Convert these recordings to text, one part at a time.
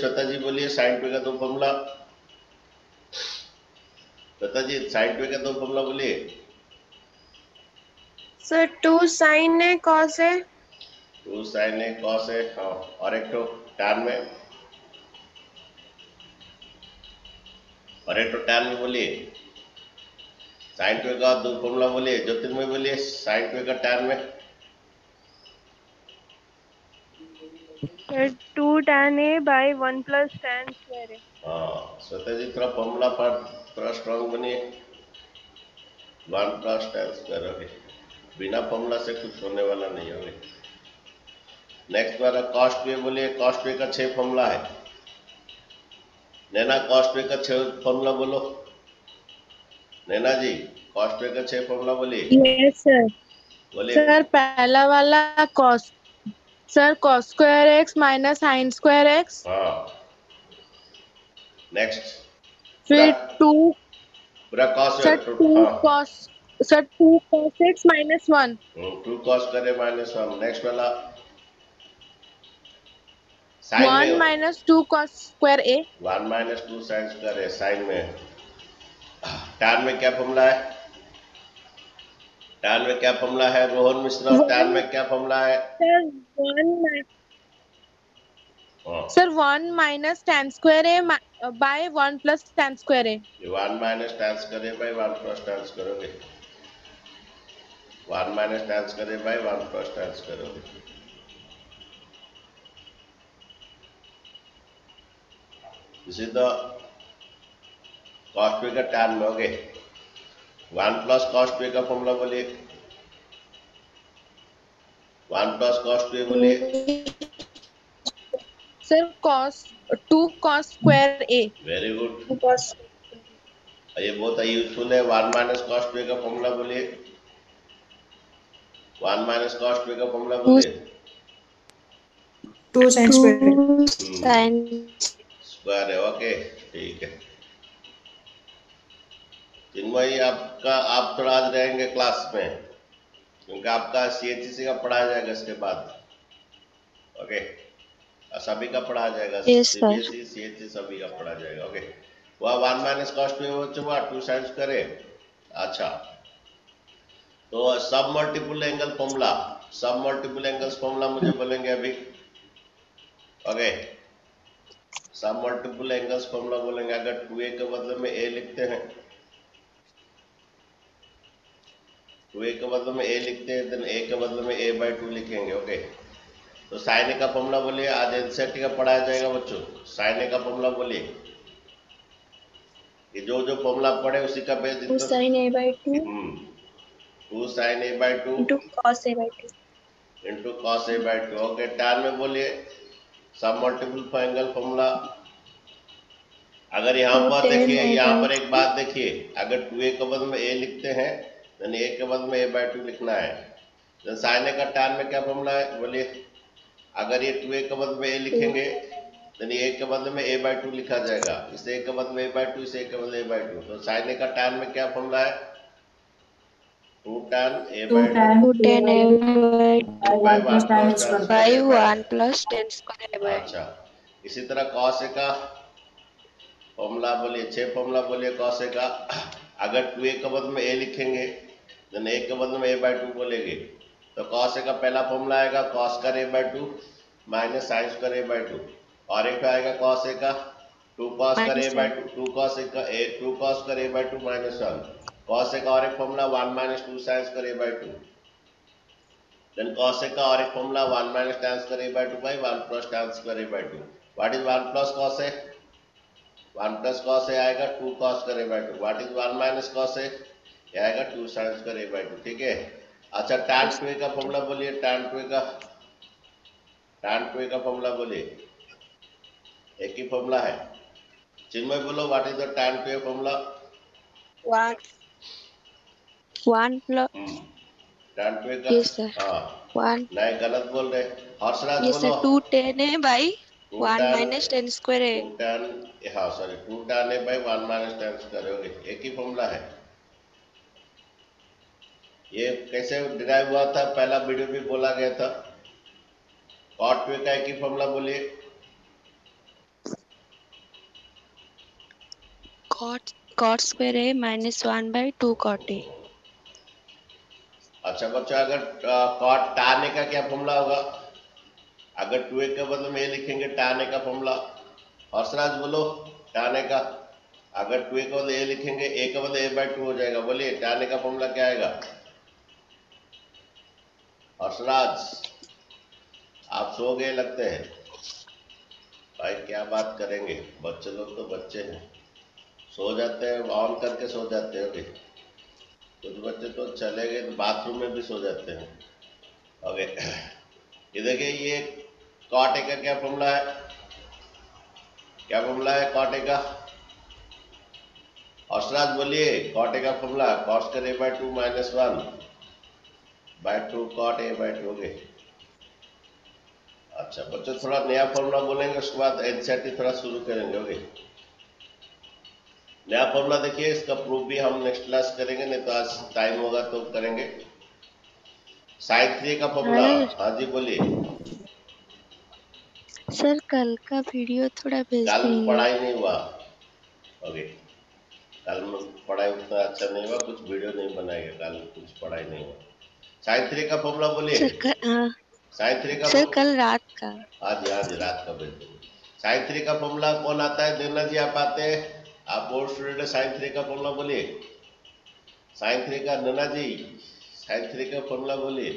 श्वेता जी बोलिए sine two का दो formula. Shweta ji sine two का दो फॉर्मूला बोलिए। सर 2 sin है cos है। 2 sin है cos है, हाँ, और एक तो tan में, और एक तो tan में बोलिए। साइन टू का दो फॉर्मूला बोलिए, ज्योतिर्मय बोलिए साइन टू का tan में। Sir 2 tan a by 1 plus tan square a। हाँ श्वेता जी थोड़ा फॉर्मूला पर थोड़ा स्ट्रांग बनिए। 1 प्लस tan स्क्वायर, ओके, बिना फॉर्मूला से कुछ होने वाला नहीं होगा। नेक्स्ट वाला कॉस टू ए बोलिए। कॉस टू ए का 6 फॉर्मूला है। नैना कॉस टू ए का 6 फॉर्मूला बोलो। नैना जी कॉस टू ए का 6 फॉर्मूला बोलिए। Yes sir. बोलिए। सर पहला वाला cos, sir cos square x minus sin square x। हाँ नेक्स्ट पूरा फिर 2, पूरा कॉस, सर 2 हाँ, cos, sir 2 cos x minus 1। 2 cos करे माइनस 1। नेक्स्ट वाला साइन 1 में, minus 2 cos square a। 1 minus 2 sine square है साइन में। tan में क्या फॉर्मूला है? tan में क्या फॉर्मूला है रोहन मिश्रा? tan 1 में क्या फॉर्मूला है? सर 1, हाँ, sir 1 minus tan square a by 1 plus tan square a। ये 1 minus tan square by 1 plus tan square करोगे। 1 minus tan square by 1 plus tan square करोगे। इसी तो cos p का tan में, ओके, 1 प्लस cos p का formula बोलिए। 1 plus cos p बोलिए। Sir cos 2 cos square a। Very good, 2 cos, ये बहुत यूजफुल है। 1 माइनस cos p का फॉर्मूला बोलिए। 1 माइनस cos p का फॉर्मूला बोलिए। 2 sin square। 2 sin स्क्वायर है, ओके, ठीक है। चिन्मयी आपका, आप थोड़ा आज रहेंगे क्लास में, क्योंकि आपका CHC का पढ़ाया जाएगा इसके बाद, ओके, सभी का पढ़ा जाएगा। yes sir। CBSE CHC सभी का पढ़ा जाएगा, ओके। वह 1 माइनस cos p हुआ 2 sin करे। अच्छा, तो सब मल्टीपल एंगल फॉर्मूला, सब मल्टीपल एंगल्स फॉर्मूला मुझे बोलेंगे अभी, ओके। सब मल्टीपल एंगल्स फॉर्मूला बोलेंगे। अगर 2a के बदले में a लिखते हैं, 2a के बदले में a लिखते हैं, देन a के बदले में a/2 लिखेंगे, ओके। तो साइन ए का फॉर्मूला बोलिए। आज एनसीईआरटी का पढ़ाया जाएगा बच्चों। साइन ए का फॉर्मूला बोलिए। ये जो जो फॉर्मूला पढ़े उसी का base 2 sin a by 2 2 sin a/2 into cos a by 2। Into cos a/2, okay. tan में बोलिए सब मल्टीपल एंगल फॉर्मूला। अगर यहाँ 2 पर tan देखिए, a यहाँ by पर एक बात देखिए, अगर 2a के बदले में a लिखते हैं, then a के बदले में a/2 लिखना है। then sin a का tan में क्या फॉर्मूला है बोलिए। अगर ये 2a के बदले में a लिखेंगे, then a के बदले में a/2 लिखा जाएगा। इस a के बदले में a/2, इस a के बदले a/2। तो sin a का tan में क्या फॉर्मूला है? 2 tan a/2 2 tan a by 1 plus 1 tan plus h tan square। by square by, 1 plus tan square a by। अच्छा। इसी तरह cos a का फॉर्मूला बोलिए। 6 फॉर्मूला बोलिए cos a का। अगर 2a के बदले में a लिखेंगे, then a के बदले में a/2 बोलेंगे, तो cos a का पहला फॉर्मूला आएगा cos कर a/2 minus sin square a/2, और एक आएगा cos a का 2 cos कर minus 1। a/2, 2 cos a का 2 cos कर a/2 माइनस 1। cos a का और एक formula 1 minus 2 sin square a/2। Then cos a का और एक formula 1 minus tan square a/2 by 1 plus tan square a/2। What is 1 plus cos a? 1 plus cos a आएगा 2 cos कर a/2। What is 1 minus cos a? ये आएगा 2 sin square a/2, ठीक है। अच्छा, tan 2a का फॉर्मूला बोलिए। tan 2a का, tan 2a का फॉर्मूला बोलिए। एक ही फॉर्मूला है। चिन्मय बोलो, what is the tan 2a formula? 1 plus, tan 2a का, yes sir, हाँ, 1, नहीं गलत बोल रहे। हर्षराज yes sir, बोलो। 2 tan a by 2 1 tan, minus tan square a। 2 tan, हाँ sorry, 2 tan a by 1 minus tan square, okay, एक ही फॉर्मूला है। ये कैसे डिराइव हुआ था, पहला वीडियो भी बोला गया था। cot 2a का एक ही फॉर्मूला बोलिए। cot square a minus 1 by 2 cot a। अच्छा बच्चों, अगर कॉट tan a का क्या फॉर्मूला होगा? अगर 2a के बदले में a लिखेंगे tan a का फॉर्मूला, हर्षराज बोलो tan a का। अगर 2a के बदले a लिखेंगे, a के बदले a by 2 हो जाएगा। बोलिए tan a का फॉर्मूला क्या आएगा? हर्षराज आप सो गए लगते हैं भाई, क्या बात करेंगे? बच्चे लोग तो बच्चे हैं, सो जाते हैं, ऑन करके सो जाते हैं। कुछ बच्चे तो चले गए तो बाथरूम में भी सो जाते हैं। ओके, ये देखिए, ये कॉट ए का क्या फॉर्मूला है? क्या फॉर्मूला है कॉट ए का? हर्षराज बोलिए, कॉट ए का formula cos square a by 2 minus 1 by 2 cot a by 2। Okay, अच्छा बच्चों, थोड़ा नया फॉर्मूला बोलेंगे, उसके बाद एनसीईआरटी थोड़ा शुरू करेंगे। ओके, नया फॉर्मूला देखिए, इसका प्रूफ भी हम नेक्स्ट क्लास करेंगे, नहीं तो आज टाइम होगा तो करेंगे। साइन 3 का फॉर्मूला, हाँ जी बोलिए। सर कल का वीडियो थोड़ा भेज कल देंगे। पढ़ाई नहीं हुआ। ओके, कल पढ़ाई उतना अच्छा नहीं हुआ, कुछ वीडियो नहीं बनाएगा कल, कुछ पढ़ाई नहीं हुआ। साइन 3 का फॉर्मूला बोलिए। साइन 3 का सर कल रात का। हाँ जी रात का भेज देंगे। साइन 3 का फॉर्मूला कौन आता है? देवना जी आप आते हैं, आप बोर्ड स्टूडेंट है। साइन 3 का फॉर्मूला बोलिए। साइन 3 का नन्ना जी, साइन 3 का फॉर्मूला बोलिए।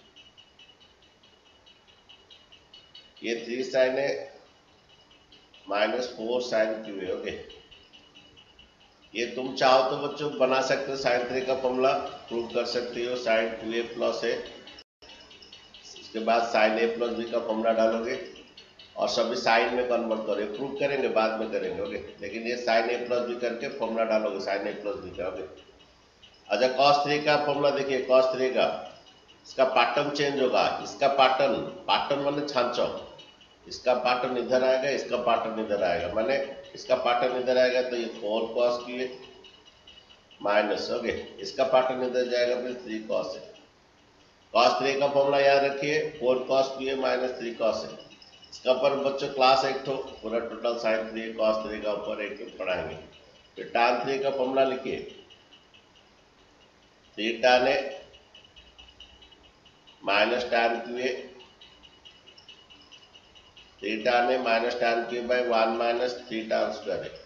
ये 3 साइन है माइनस 4 साइन क्यू है। ओके, ये तुम चाहो तो बच्चों बना सकते हो, साइन 3 का फॉर्मूला प्रूव कर सकते हो। साइन 2a प्लस है, इसके बाद साइन a प्लस b का फॉर्मूला डालोगे और सभी साइन में कन्वर्ट करोगे। प्रूव करेंगे बाद में करेंगे। ओके, लेकिन ये साइन a प्लस b करके फॉर्मूला डालोगे, साइन a प्लस b का। ओके, अच्छा cos 3 का फॉर्मूला देखिए। cos 3 का इसका पैटर्न चेंज होगा। इसका पैटर्न माने छांचो, इसका पैटर्न इधर आएगा, इसका पैटर्न इधर आएगा। माने इसका पैटर्न इधर आएगा तो ये 4 cos qa माइनस। ओके, इसका पैटर्न इधर जाएगा फिर 3 cos है। cos 3 का फॉर्मूला याद रखिए, 4 cos qa माइनस 3 cos है। इसका पर बच्चों क्लास एक तो पूरा टोटल साइन 3 cos 3 का ऊपर एक पढ़ाएंगे। फिर tan 3 का फॉर्मूला लिखिए। 3 tan a minus tan qa, 3 tan a minus tan qa by 1 minus 3 tan square है।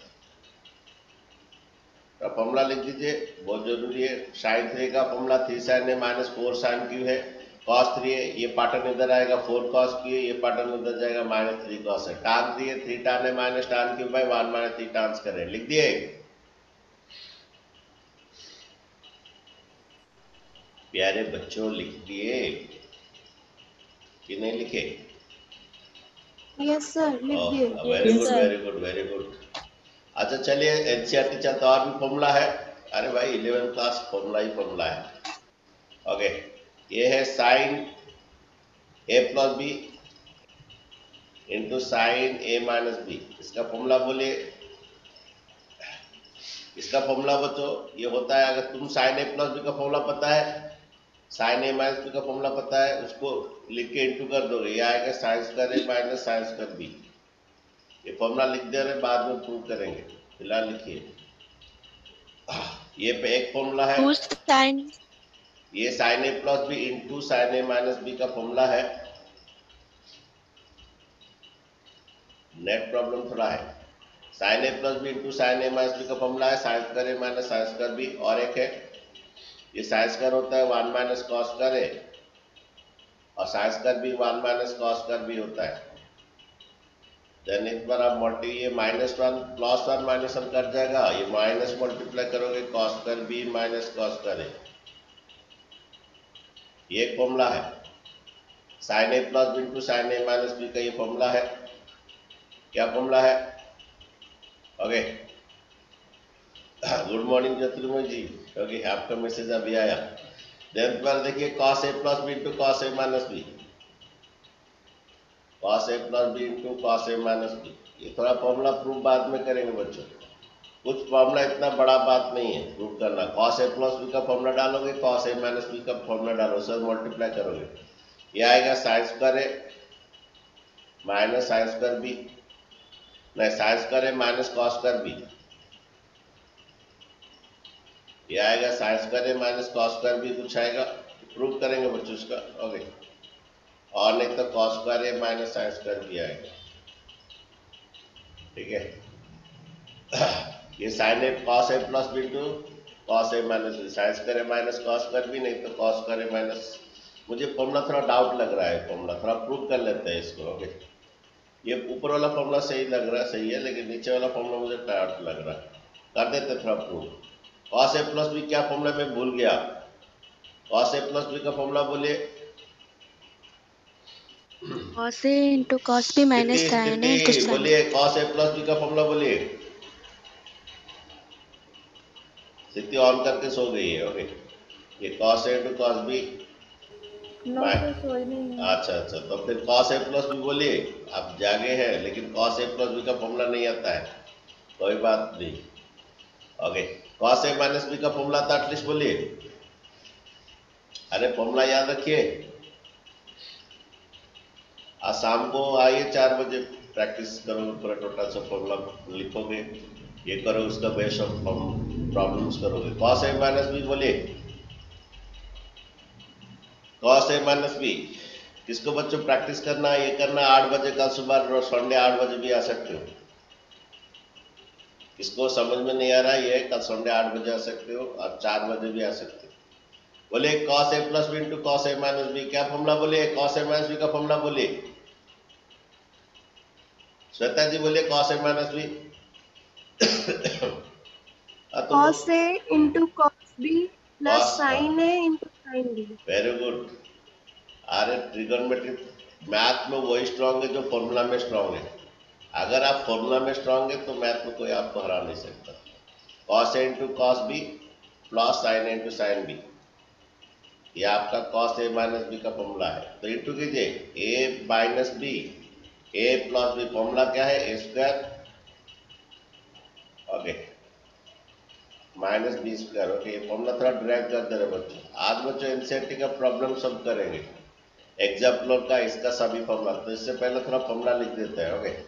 तो फॉर्मूला लिख दीजिए, बहुत जरूरी है। साइन 3 का formula 3 sin a minus 4 sin q है। cos 3 है, ये पैटर्न इधर आएगा, 4 cos q है, ये पैटर्न इधर जाएगा, माइनस 3 cos है। tan 3 है, 3 tan a minus tan q by 1 minus 3 tan square है। लिख दिए प्यारे बच्चों? लिख दिए कि नहीं लिखे? यस सर, लिख दिए। Very good very good very good. अच्छा चलिए, एनसीईआरटी चाहता और भी फॉर्मूला है। अरे भाई 11th क्लास फॉर्मूला ही फॉर्मूला है। ओके, ये है sine a plus b into sine a minus b. इसका फॉर्मूला बोलिए। इसका फॉर्मूला बच्चों ये होता है, अगर तुम साइन a प्लस बी का फॉर्मूला पता है, साइन a माइनस बी का फॉर्मूला पता है, उसको लिख के इंटू कर दोगे, ये आएगा sine square a minus sine square b. ये फॉर्मूला लिख दे रहे, बाद में प्रूव करेंगे, फिलहाल लिखिए। ये पे एक फॉर्मूला है, ये sine a plus b into sine a minus B का फॉर्मूला है। नेट प्रॉब्लम थोड़ा है। Sine a plus b into sine a minus B का फॉर्मूला है sine square a minus sine square b. और एक है, ये साइन स्क्वायर होता है 1 माइनस कॉस स्क्वायर ए, और साइन स्क्वायर भी 1 माइनस कॉस स्क्वायर बी होता है। देन एक बार आप मल्टी, ये -1 +1 -1 कट जाएगा, ये माइनस मल्टीप्लाई करोगे cos square b minus cos square a. ये एक फॉर्मूला है। Sine a plus b into sine a minus B का ये फॉर्मूला है। क्या फॉर्मूला है? ओके, गुड मॉर्निंग ज्योतिर्मय जी। ओके, आपका मैसेज अभी आया। देन पर देखिए, cos a plus b into cos a minus b, cos a plus b into cos a minus b. ये थोड़ा फॉर्मूला प्रूफ बाद में करेंगे बच्चों। कुछ फॉर्मूला इतना बड़ा बात नहीं है प्रूफ करना। कॉस ए प्लस बी का फॉर्मूला डालोगे, कॉस ए माइनस बी का फॉर्मूला डालो, सर मल्टीप्लाई करोगे, ये आएगा sine square a minus sine square b, नहीं sine square a minus cos square b. ये आएगा sine square a minus cos square b, कुछ आएगा, प्रूव करेंगे बच्चों इसका। ओके, और नहीं तो cos square a minus sine square b आएगा। ठीक है, ये sine a cos a plus b into cos a minus b, sine square a minus cos square b, नहीं तो कॉस स्क्वायर ए माइनस। मुझे फॉर्मूला थोड़ा डाउट लग रहा है, फॉर्मूला थोड़ा प्रूव कर लेते हैं इसको। ओके, ये ऊपर वाला फॉर्मूला सही लग रहा है, सही है, लेकिन नीचे वाला फॉर्मूला मुझे डाउट लग रहा है, कर देते थोड़ा prove. Cos a plus b क्या फॉर्मूला में भूल गया, कॉस ए प्लस बी का फॉर्मूला बोलिए। cos a into cos b minus tan a into sin। बोलिए कॉस ए प्लस बी का फॉर्मूला बोलिए। स्थिति ऑन करके सो गई है। ओके, ये cos a into cos b, अच्छा अच्छा, तो फिर कॉस ए प्लस बी बोलिए। आप जागे हैं लेकिन कॉस ए प्लस बी का फॉर्मूला नहीं आता है, कोई बात नहीं। Okay, cos a minus B का फॉर्मूला था, एटलीस्ट बोलिए। अरे फॉर्मूला याद रखिए। आज शाम को आइए 4 बजे, प्रैक्टिस करो, पूरा टोटल सा फॉर्मूला लिखोगे, ये करो, उसका बेस ऑफ प्रॉब्लम्स करोगे। कॉस ए माइनस बी बोलिए, कॉस ए माइनस बी। किसको बच्चों प्रैक्टिस करना है, ये करना 8 बजे, कल सुबह संडे 8 बजे भी आ सकते हो। किसको समझ में नहीं आ रहा है, ये कल संडे 8 बजे आ सकते हो और 4 बजे भी आ सकते हो। बोले cos a plus b into cos a minus b, क्या फॉर्मूला बोलिए, कॉस ए माइनस बी का फॉर्मूला बोलिए। श्वेता जी बोलिए cos a minus b. cos a into cos b plus sin a into sin b। Very good. अरे trigonometry math में वही strong है जो फॉर्मूला में स्ट्रांग है। अगर आप फॉर्मूला में स्ट्रांग है तो मैथ में कोई आपको हरा नहीं सकता। Cos a into cos b plus sine a into sine b, ये आपका कॉस ए माइनस बी का फॉर्मूला है। तो इंटू कीजिए a minus b, a plus b, formula क्या है, a square, okay, minus b square. Okay, ये formula थोड़ा ड्रैग कर दे रहे बच्चों। आज बच्चों एनसीईआरटी का प्रॉब्लम सब करेंगे, एग्जाम्पल का, इसका सभी फॉर्मूला। तो इससे पहले थोड़ा फॉर्मूला लिख देते हैं। ओके,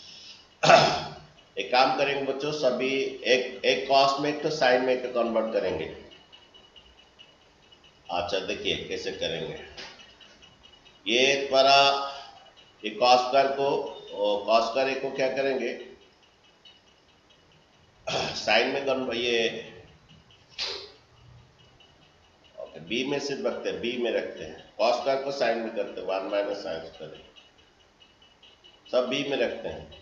एक काम करेंगे बच्चों, सभी एक कॉस में एक तो साइन में एक कन्वर्ट करेंगे। अच्छा देखिए कैसे करेंगे। ये द्वारा ये कॉस स्क्वायर को, कॉस स्क्वायर को क्या करेंगे, साइन में कन्वर्ट, ये बी में सिर्फ रखते हैं, बी में रखते हैं। कॉस स्क्वायर को साइन में करते हैं, 1 माइनस साइन स्क्वायर, सब बी में रखते हैं।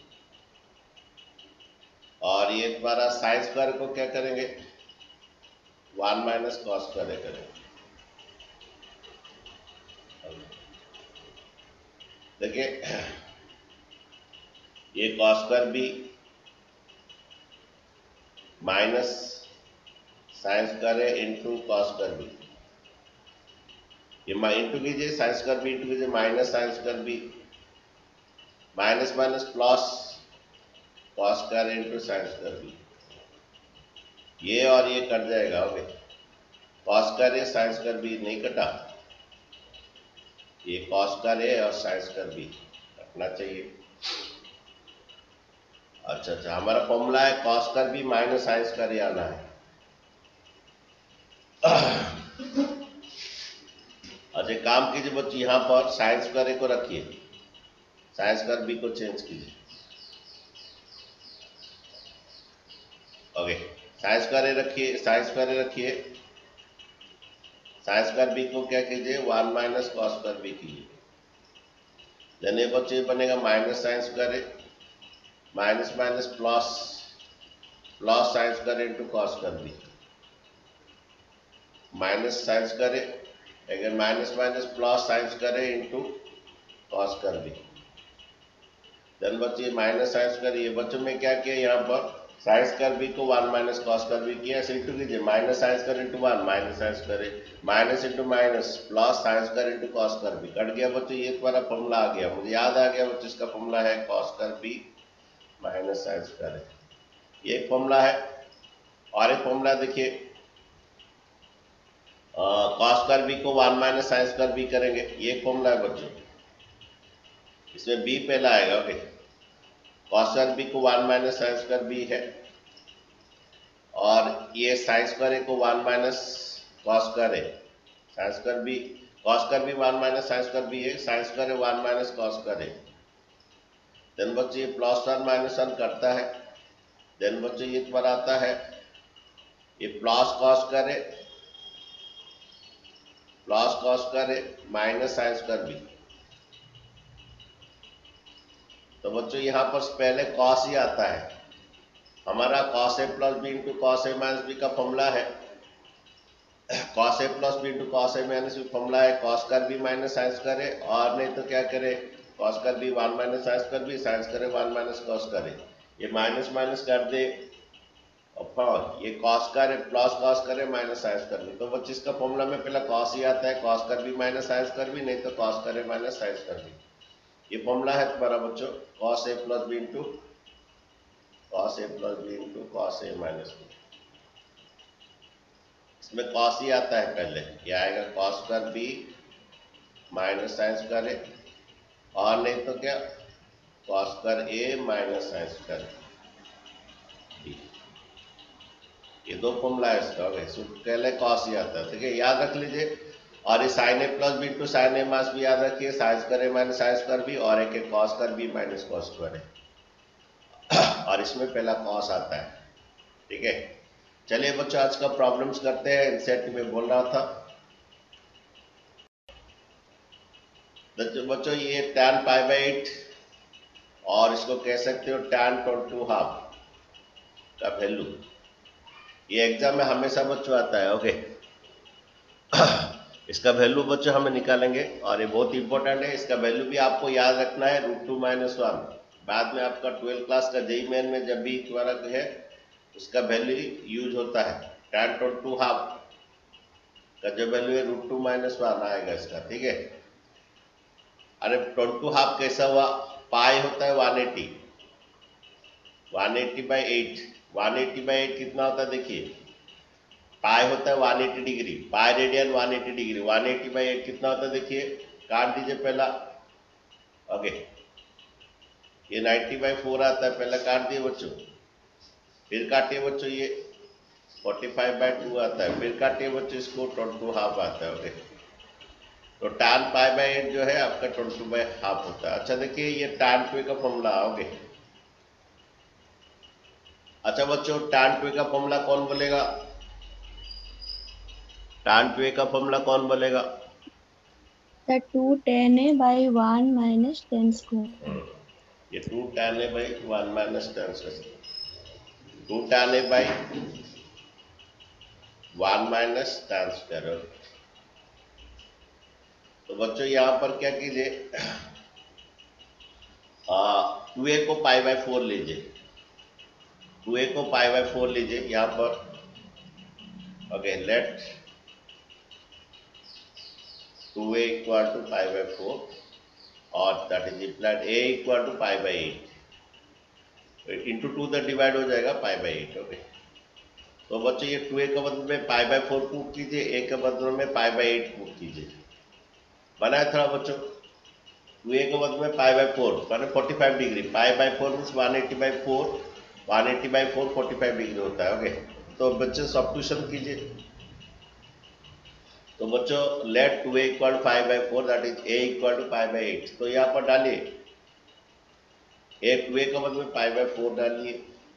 और ये द्वारा साइन स्क्वायर को क्या करेंगे, 1 माइनस कॉस स्क्वायर करेंगे। देखिए ये cos square b minus sine square है इंटू कॉस स्क्वायर बी, ये इंटू कीजिए, साइन स्क्वायर बी इंटू कीजिए minus sine square b, minus minus plus cos square into sine square b, ये और ये कट जाएगा। ओके, कॉस स्क्वायर है, sine square b नहीं कटा, ये कॉस स्क्वायर है और साइन स्क्वायर बी कटना चाहिए। अच्छा अच्छा, हमारा फॉर्मूला है cos square b minus sine square ये आना है। अच्छा काम कीजिए बच्चे, यहाँ पर साइन स्क्वायर को रखिए, साइन स्क्वायर बी को चेंज कीजिए। ओके, साइन स्क्वायर रखिए, साइन स्क्वायर रखिए, साइन स्क्वायर बी को क्या कीजिए, 1 माइनस कॉस स्क्वायर बी कीजिए। देन ये बच्चे बनेगा minus sine square minus minus plus plus sine square into cos square b, minus sine square अगर minus minus plus sine square into cos square b. Then बच्चे minus sine square, ये बच्चों में क्या किया, यहाँ पर साइन स्क्वायर बी को 1 माइनस कॉस स्क्वायर बी किया, ऐसे इंटू कीजिए, minus sine square into 1 minus sine square, minus into minus plus sine square into cos square b, cut गया बच्चों। ये तुम्हारा फॉर्मूला आ गया, मुझे याद आ गया बच्चों, इसका फॉर्मूला है cos square b minus sine square, ये एक फॉर्मूला है। और एक फॉर्मूला देखिए, कॉस स्क्वायर बी को 1 माइनस साइन स्क्वायर बी करेंगे, ये एक फॉर्मूला है बच्चों, इसमें बी पहला आएगा। ओके, कॉस स्क्वायर बी को 1 माइनस साइन स्क्वायर बी है, और ये साइन स्क्वायर ए को 1 minus cos square a, sine square b, cos square b 1 minus sine square b है, साइन स्क्वायर है 1 माइनस कॉस स्क्वायर है। देन बच्चों ये प्लस 1 माइनस 1 करता है। देन बच्चों ये तुम्हारा आता है ये प्लस कॉस स्क्वायर है, प्लस कॉस स्क्वायर है माइनस साइन स्क्वायर बी। तो बच्चों यहाँ पर पहले कॉस ही आता है, हमारा cos a plus b into cos a minus B का फॉर्मूला है। Cos a plus b into cos a minus b formula है, cos square b minus sine square है, और नहीं तो क्या करे cos square b 1 minus sine square b, sine square 1 minus cos square. ये माइनस माइनस कर दे और ये cos square plus cos square minus sine square b. तो बच्चे इसका फॉर्मूला में पहला कॉस ही आता है, cos square b minus sine square b, नहीं तो cos square minus sine square b. ये फॉर्मूला है तुम्हारा बच्चों cos a plus b into cos a plus b into cos a minus b. इसमें कॉस ही आता है पहले, ये आएगा cos square b minus sine square a, और नहीं तो क्या cos square a minus sine square. ये दो फॉर्मूला है इसका, पहले कॉस ही आता है, ठीक है, याद रख लीजिए। और ये sine a plus b into sine a minus b याद रखिए, sine square a minus sine square b, और एक cos square b minus cos square है, और इसमें पहला कॉस आता है, ठीक है। चलिए बच्चों आज का प्रॉब्लम्स करते हैं, इनसेट में बोल रहा था बच्चों ये tan पाई बाई 8 और इसको कह सकते हो tan 22 का वैल्यू, ये एग्जाम में हमेशा बच्चों आता है, ओके। इसका वैल्यू बच्चों हमें निकालेंगे और ये बहुत इंपॉर्टेंट है, इसका वैल्यू भी आपको याद रखना है √2 - 1। बाद में आपका 12th क्लास का जेईई मेन में जब भी तुम्हारा है उसका वैल्यू यूज होता है, tan 22 का जो वैल्यू है √2 - 1 आएगा इसका, ठीक है। अरे 22 कैसा हुआ, पाई होता है 180, 180/8, 180/8 कितना होता है देखिए, पाई होता है 180 डिग्री, पाई रेडियन 180 डिग्री, 180/8 कितना होता है देखिए, काट दीजिए पहला, ओके। ये 90/4 आता है, पहला काट दिए बच्चों, फिर काटिए बच्चों ये 45/2 आता है, फिर काटिए बच्चों इसको 22 आता है, ओके। तो tan π/8 जो है आपका 22 होता है। अच्छा देखिए ये tan 2 का फॉर्मूला, ओके। अच्छा बच्चों tan 2 का फॉर्मूला कौन बोलेगा, tan 2 का फॉर्मूला कौन बोलेगा, 2 tan a by 1 minus tan square। ये 2 tan a by 1 minus tan square, 2 tan a by 1 minus tan square। तो बच्चों यहाँ पर क्या कीजिए, 2a को π/4 लीजिए, 2a को π/4 लीजिए यहाँ पर, okay. Late 2a equal to π/4 और that is implied a equal to π/8 into 2 तक डिवाइड हो जाएगा π/8, ओके। तो बच्चों ये 2a के बदले में π/4 पुट कीजिए, a के बदले में π/8 पुट कीजिए, बनाया था बच्चों। 2a के बदले में π/4 माने 45 डिग्री, π/4 मीन्स 180/4, 180/4 45 डिग्री होता है, ओके। तो बच्चे सब्स्टिट्यूशन कीजिए, तो बच्चों let 2a equal to 5/4 that is a equal to π/8। तो यहाँ पर डालिए a 2a के बदले में π/4 डालिए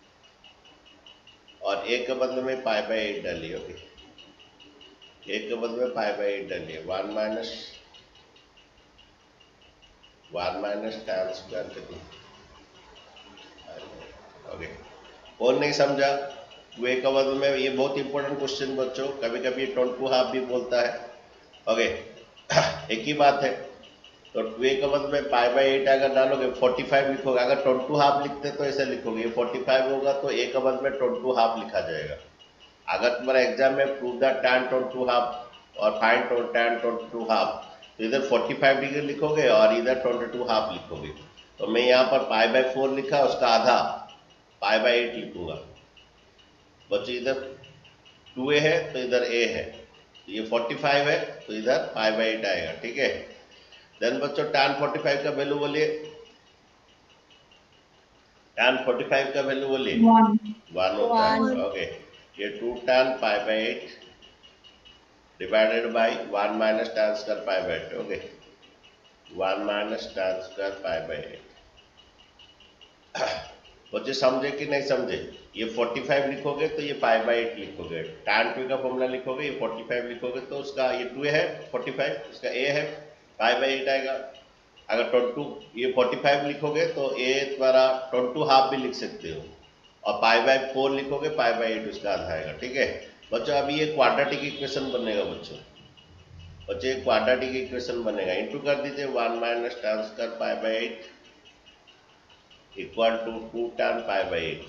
और a के बदले में π/8 डालिए, ओके। a के बदले में π/8 डालिए, 1 माइनस tan स्क्वायर कर, ओके। और नहीं समझा 2a का बदले में, ये बहुत इंपॉर्टेंट क्वेश्चन बच्चों, कभी कभी 22 भी बोलता है, ओके। एक ही बात है, तो 2a का बदले में π/8 अगर डालोगे 45 लिखोगे, अगर 22 लिखते तो ऐसे लिखोगे, 45 होगा तो a का बदले में 22 लिखा जाएगा। अगर तुम्हारा एग्जाम में प्रूव द tan 22 और फाइंड tan 22 तो इधर 45 डिग्री लिखोगे और इधर 22 लिखोगे। तो मैं यहाँ पर π/4 लिखा, उसका आधा π/8 लिखूंगा बच्चों। इधर 2a है तो इधर a है, ये 45 है तो इधर π/8 आएगा, ठीक है। देन बच्चों tan 45 का वैल्यू बोलिए, tan 45 का वैल्यू बोलिए 1 होता है, ओके। ये 2 tan pi by 8 divided by 1 minus tan square pi by 8. Okay, 1 minus tan square pi by 8. बच्चे समझे कि नहीं समझे? ये 45 लिखोगे तो ये पाई बाई 8 लिखोगे, tan 2 का फॉर्मूला लिखोगे, ये 45 लिखोगे तो उसका ये 2 है 45, इसका a है पाई बाई 8 आएगा. अगर 22 ये 45 लिखोगे तो a द्वारा 22 हाफ भी लिख सकते हो, और पाई बाई 4 लिखोगे, पाई बाई 8 उसका आधा आएगा. ठीक है बच्चों, अभी ये क्वाड्रेटिक इक्वेशन बनेगा. बच्चों ये क्वाड्रेटिक इक्वेशन बनेगा. इंटू कर दीजिए 1 minus tan square pi by 8 equal to 2 tan pi by 8.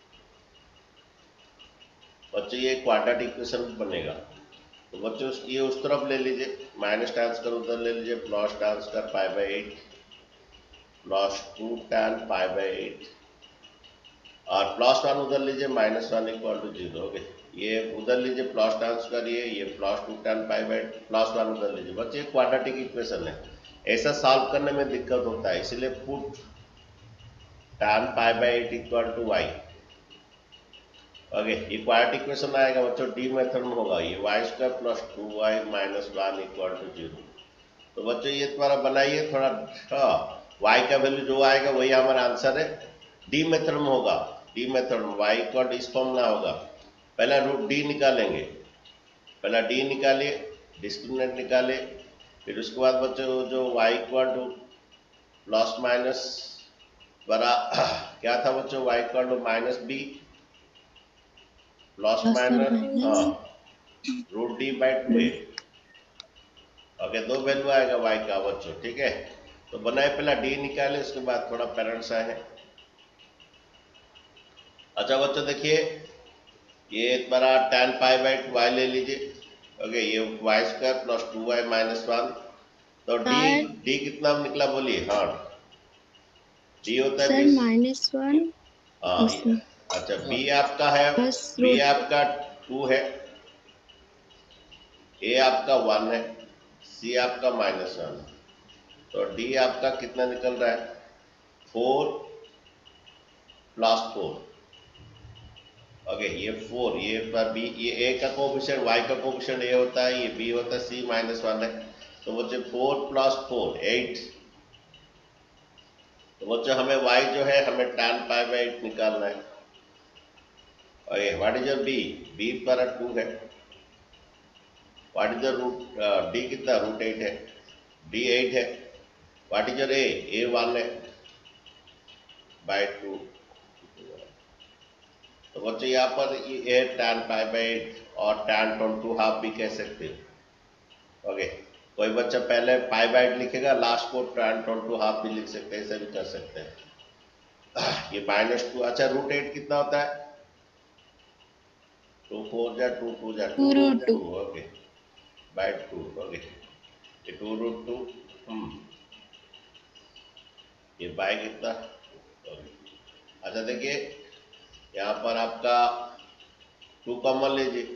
बच्चों ये क्वाड्रेटिक इक्वेशन बनेगा. तो बच्चों ये उस तरफ ले लीजिए, माइनस tan स्क्वायर उधर ले लीजिए, plus tan square pi by 8 plus 2 tan pi by 8 और प्लस 1 उधर लीजिए, माइनस 1 इक्वल टू 0. ओके, ये उधर लीजिए प्लस tan स्क्वायर, ये plus 2 tan pi by 8 plus 1 उधर लीजिए. बच्चे क्वाड्रेटिक इक्वेशन है, ऐसा सॉल्व करने में दिक्कत होता है, इसलिए put tan pi by 8 equal to y. Okay, ये क्वाड्रेटिक इक्वेशन आएगा बच्चों, डी मेथड में होगा. ये y square plus 2y minus 1 equal to 0. तो बच्चों ये तुम्हारा बनाइए थोड़ा. y का वैल्यू जो आएगा वही हमारा आंसर है. डी मेथड में होगा, डी मेथड में y इक्वल टू इस फॉर्मूला होगा. पहला रूट डी निकालेंगे, पहला डी निकालिए, डिस्क्रिमिनेंट निकालिए, फिर उसके बाद बच्चों जो y equal to plus minus बड़ा क्या था बच्चों, y equal to minus B plus minus root D by 2a. Okay, दो वैल्यू आएगा y का बच्चों. ठीक है, तो बनाए पहला d निकाले, उसके बाद थोड़ा पेरेंट्स आए हैं. अच्छा बच्चों देखिए, ये बड़ा tan पाई बाई 2y ले लीजिए. ओके, ये y square plus 2y minus 1. तो d कितना निकला बोलिए? हाँ, d होता है -1. हाँ. अच्छा, b आपका है, b आपका 2 है, a आपका 1 है, c आपका -1. तो d आपका कितना निकल रहा है? 4 प्लस 4. ओके, ये 4, ये पर b, ये a का कोफिशिएंट, y का कोफिशिएंट a होता है, ये b होता है, c -1 है. तो बच्चे 4 प्लस 4 8. तो बच्चों हमें y जो है हमें tan पाई बाई 8 निकालना है. Okay, what is your b? b पर 2 है. What is your root d कितना? रूट 8 है, d 8 है. What is your a? a 1 है बाई 2. तो बच्चों यहाँ पर ये tan पाई बाई 8 और tan 22 हाफ भी कह सकते हो. ओके, कोई बच्चा पहले पाई बाई 8 लिखेगा, लास्ट को tan 22 हाफ भी लिख सकते हैं, ऐसे भी कर सकते हैं. ये -2. अच्छा, रूट 8 कितना होता है? 2 4 जा 2 2 जा 2 रूट 2. Okay, by 2. ओके, ये 2 रूट 2. ये बाई कितना? अच्छा देखिए, यहाँ पर आपका 2 कॉमन लीजिए,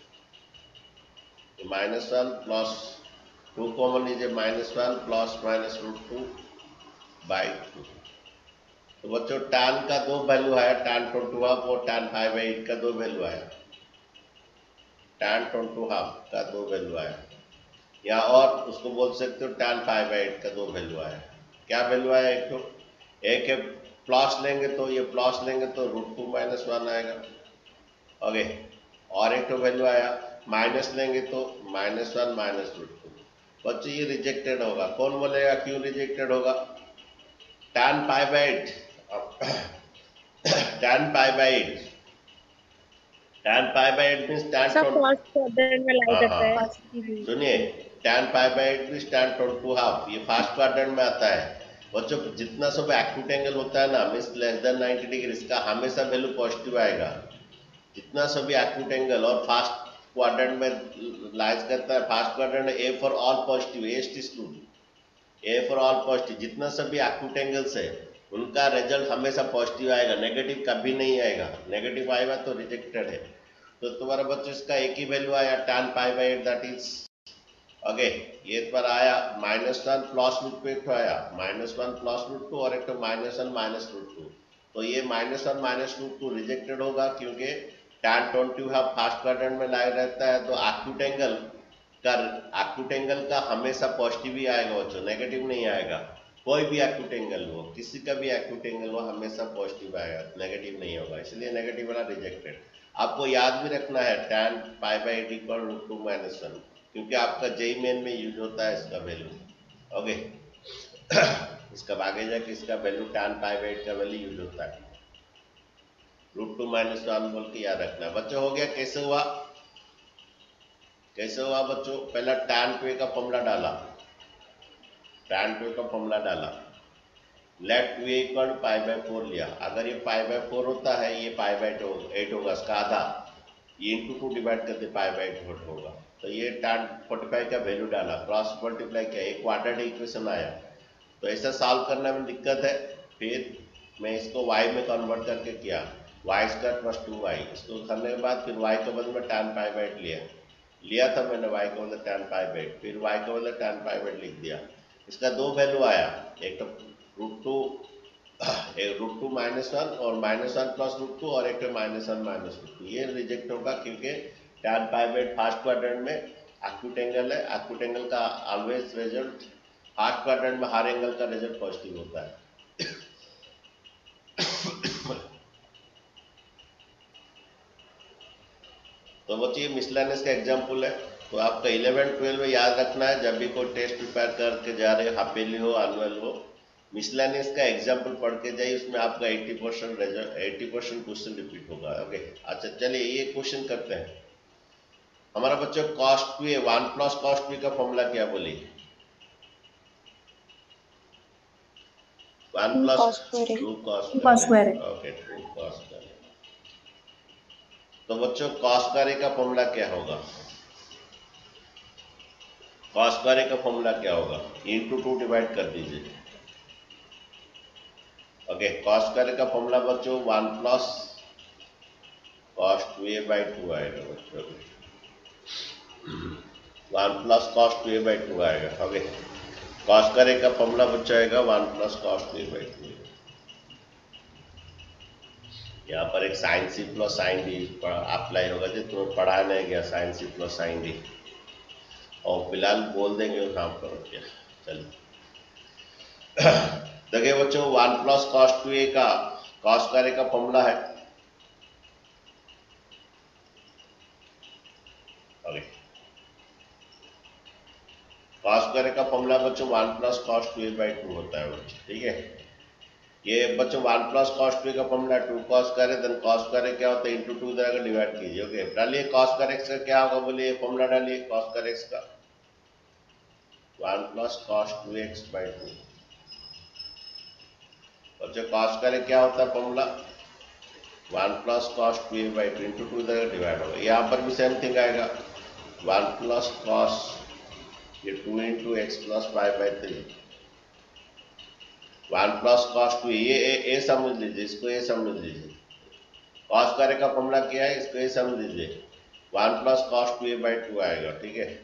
-1 प्लस 2 कॉमन लीजिए, -1 प्लस माइनस रूट 2 बाई 2. तो बच्चों tan का दो वैल्यू आया, tan 22 हाफ और tan पाई बाई 8 का दो वैल्यू आया, tan 22 हाफ का दो वैल्यू आया, या और उसको बोल सकते हो tan पाई बाई 8 का दो वैल्यू आया. क्या वैल्यू आया? एक है प्लस लेंगे तो ये प्लस लेंगे तो रूट 2 माइनस 1 आएगा. ओके, और एक तो वैल्यू आया माइनस लेंगे तो -1 माइनस रूट 2. बच्चों ये रिजेक्टेड होगा. कौन बोलेगा क्यों रिजेक्टेड होगा? tan pi by 8 tan pi by 8 tan pi by 8 means tan सुनिए, tan pi by 8 means tan 22 half. ये फर्स्ट क्वाड्रेंट में आता है. बच्चों जितना सब एक्यूट एंगल होता है ना, मींस लेस देन 90 डिग्री, इसका हमेशा वैल्यू पॉजिटिव आएगा. जितना सभी एक्यूट एंगल और फास्ट क्वाड्रेंट में लाइज करता है, first quadrant A for all positive, A for all positive. जितना सभी एक्यूट एंगल्स है उनका रिजल्ट हमेशा पॉजिटिव आएगा, नेगेटिव कभी नहीं आएगा. नेगेटिव आएगा तो रिजेक्टेड है. तो तुम्हारा बच्चों इसका एक ही वैल्यू आया tan pi by 8, that is okay. ये पर आया -1 प्लस रूट 2, एक आया -1 प्लस रूट 2 और एक -1 माइनस रूट 2. तो ये -1 माइनस रूट 2 रिजेक्टेड होगा क्योंकि tan 20 फर्स्ट क्वाड्रेंट में लाया रहता है, तो एक्यूट एंगल का हमेशा पॉजिटिव ही आएगा बच्चों, नेगेटिव नहीं आएगा। कोई भी एक्यूट एंगल हो, किसी का भी एक्यूट एंगल हो, हमेशा पॉजिटिव आएगा, नेगेटिव नहीं होगा, इसलिए नेगेटिव वाला रिजेक्टेड। आपको याद भी रखना है tan π/8 इक्वल √2 - 1, क्योंकि आपका जेई मेन में यूज होता है इसका वैल्यू। ओके इसका आगे जाके इसका वैल्यू tan π/8 का वैल्यू यूज होता है, √2 - 1 बोल के याद रखना है बच्चों। हो गया? कैसे हुआ? कैसे हुआ बच्चों? पहला tan 2a का फॉर्मूला डाला, tan 2a का फॉर्मूला डाला, लेट 2a इक्वल π/4 लिया। अगर ये π/4 होता है, ये π/8 होगा, इसका आधा, ये इंटू 2 डिवाइड करते π/8 होगा। तो ये tan 45 का वैल्यू डाला, क्रॉस मल्टीप्लाई किया, एक क्वाड्रेटिक इक्वेशन आया। तो ऐसा सॉल्व करने में दिक्कत है, फिर मैं इसको y में कन्वर्ट करके किया, y² + 2y। इसको करने के बाद फिर y के बदले में tan π/8 लिया था मैंने, y के बदले tan π/8, फिर y के बदले tan π/8 लिख दिया। इसका दो वैल्यू आया, एक तो √2 √2 - 1 और -1 + √2, और एक -1 - √2। ये रिजेक्ट होगा क्योंकि tan π/8 फर्स्ट क्वाड्रेंट में एक्यूट एंगल है। एक्यूट एंगल का ऑलवेज रिजल्ट फर्स्ट क्वाड्रेंट में हर एंगल का रिजल्ट पॉजिटिव होता है। तो बच्चे ये मिसलेनियस का एग्जाम्पल है। तो आपका 11-12 में याद रखना है, जब भी कोई टेस्ट प्रिपेयर करके जा रहे हो, हाफेली हो, एनुअल हो, मिसलेनियस का एग्जाम्पल पढ़ के जाइए, उसमें आपका 80% क्वेश्चन रिपीट होगा। ओके अच्छा चलिए ये क्वेश्चन करते हैं। हमारा बच्चों cos 2a 1 + cos 2a का फॉर्मूला क्या बोलिए? 1 + 2 cos square। Okay 2 cos square। तो बच्चों cos square का फॉर्मूला क्या होगा? cos square का फॉर्मूला क्या होगा? इंटू 2 डिवाइड कर दीजिए। ओके cos square का फॉर्मूला बच्चों 1 + cos 2a/2 आएगा बच्चों, 1 + cos 2a/2 आएगा। ओके cos square का फॉर्मूला बच्चों आएगा 1 + cos 2a/2। यहाँ पर एक sin c + sin d apply होगा, जो तुम्हें पढ़ा नहीं गया, sin c + sin d, और फिलहाल बोल देंगे काम करो क्या। चलिए देखिए बच्चों 1 + cos 2a का cos square का फॉर्मूला है, cos square का फॉर्मूला बच्चों 1 + cos 2a/2 होता है बच्चों। ठीक है, ये बच्चों 1 + cos 2a का formula 2 cos square, then cos square क्या होता है इंटू 2 इधर डिवाइड कीजिए। ओके डालिए cos square x का क्या होगा बोलिए, फॉर्मूला डालिए cos square x का 1 + cos 2x/2। बच्चों cos square क्या होता है फॉर्मूला 1 + cos 2a/2 इंटू 2 इधर डिवाइड होगा। यहाँ पर भी सेम थिंग आएगा 1 + cos, ये 2 × x + y/3, 1 + cos 2, ये ए समझ लीजिए, इसको ए समझ लीजिए। cos square का फॉर्मूला क्या है, इसको ए समझ लीजिए, 1 + cos 2a/2 आएगा। ठीक है,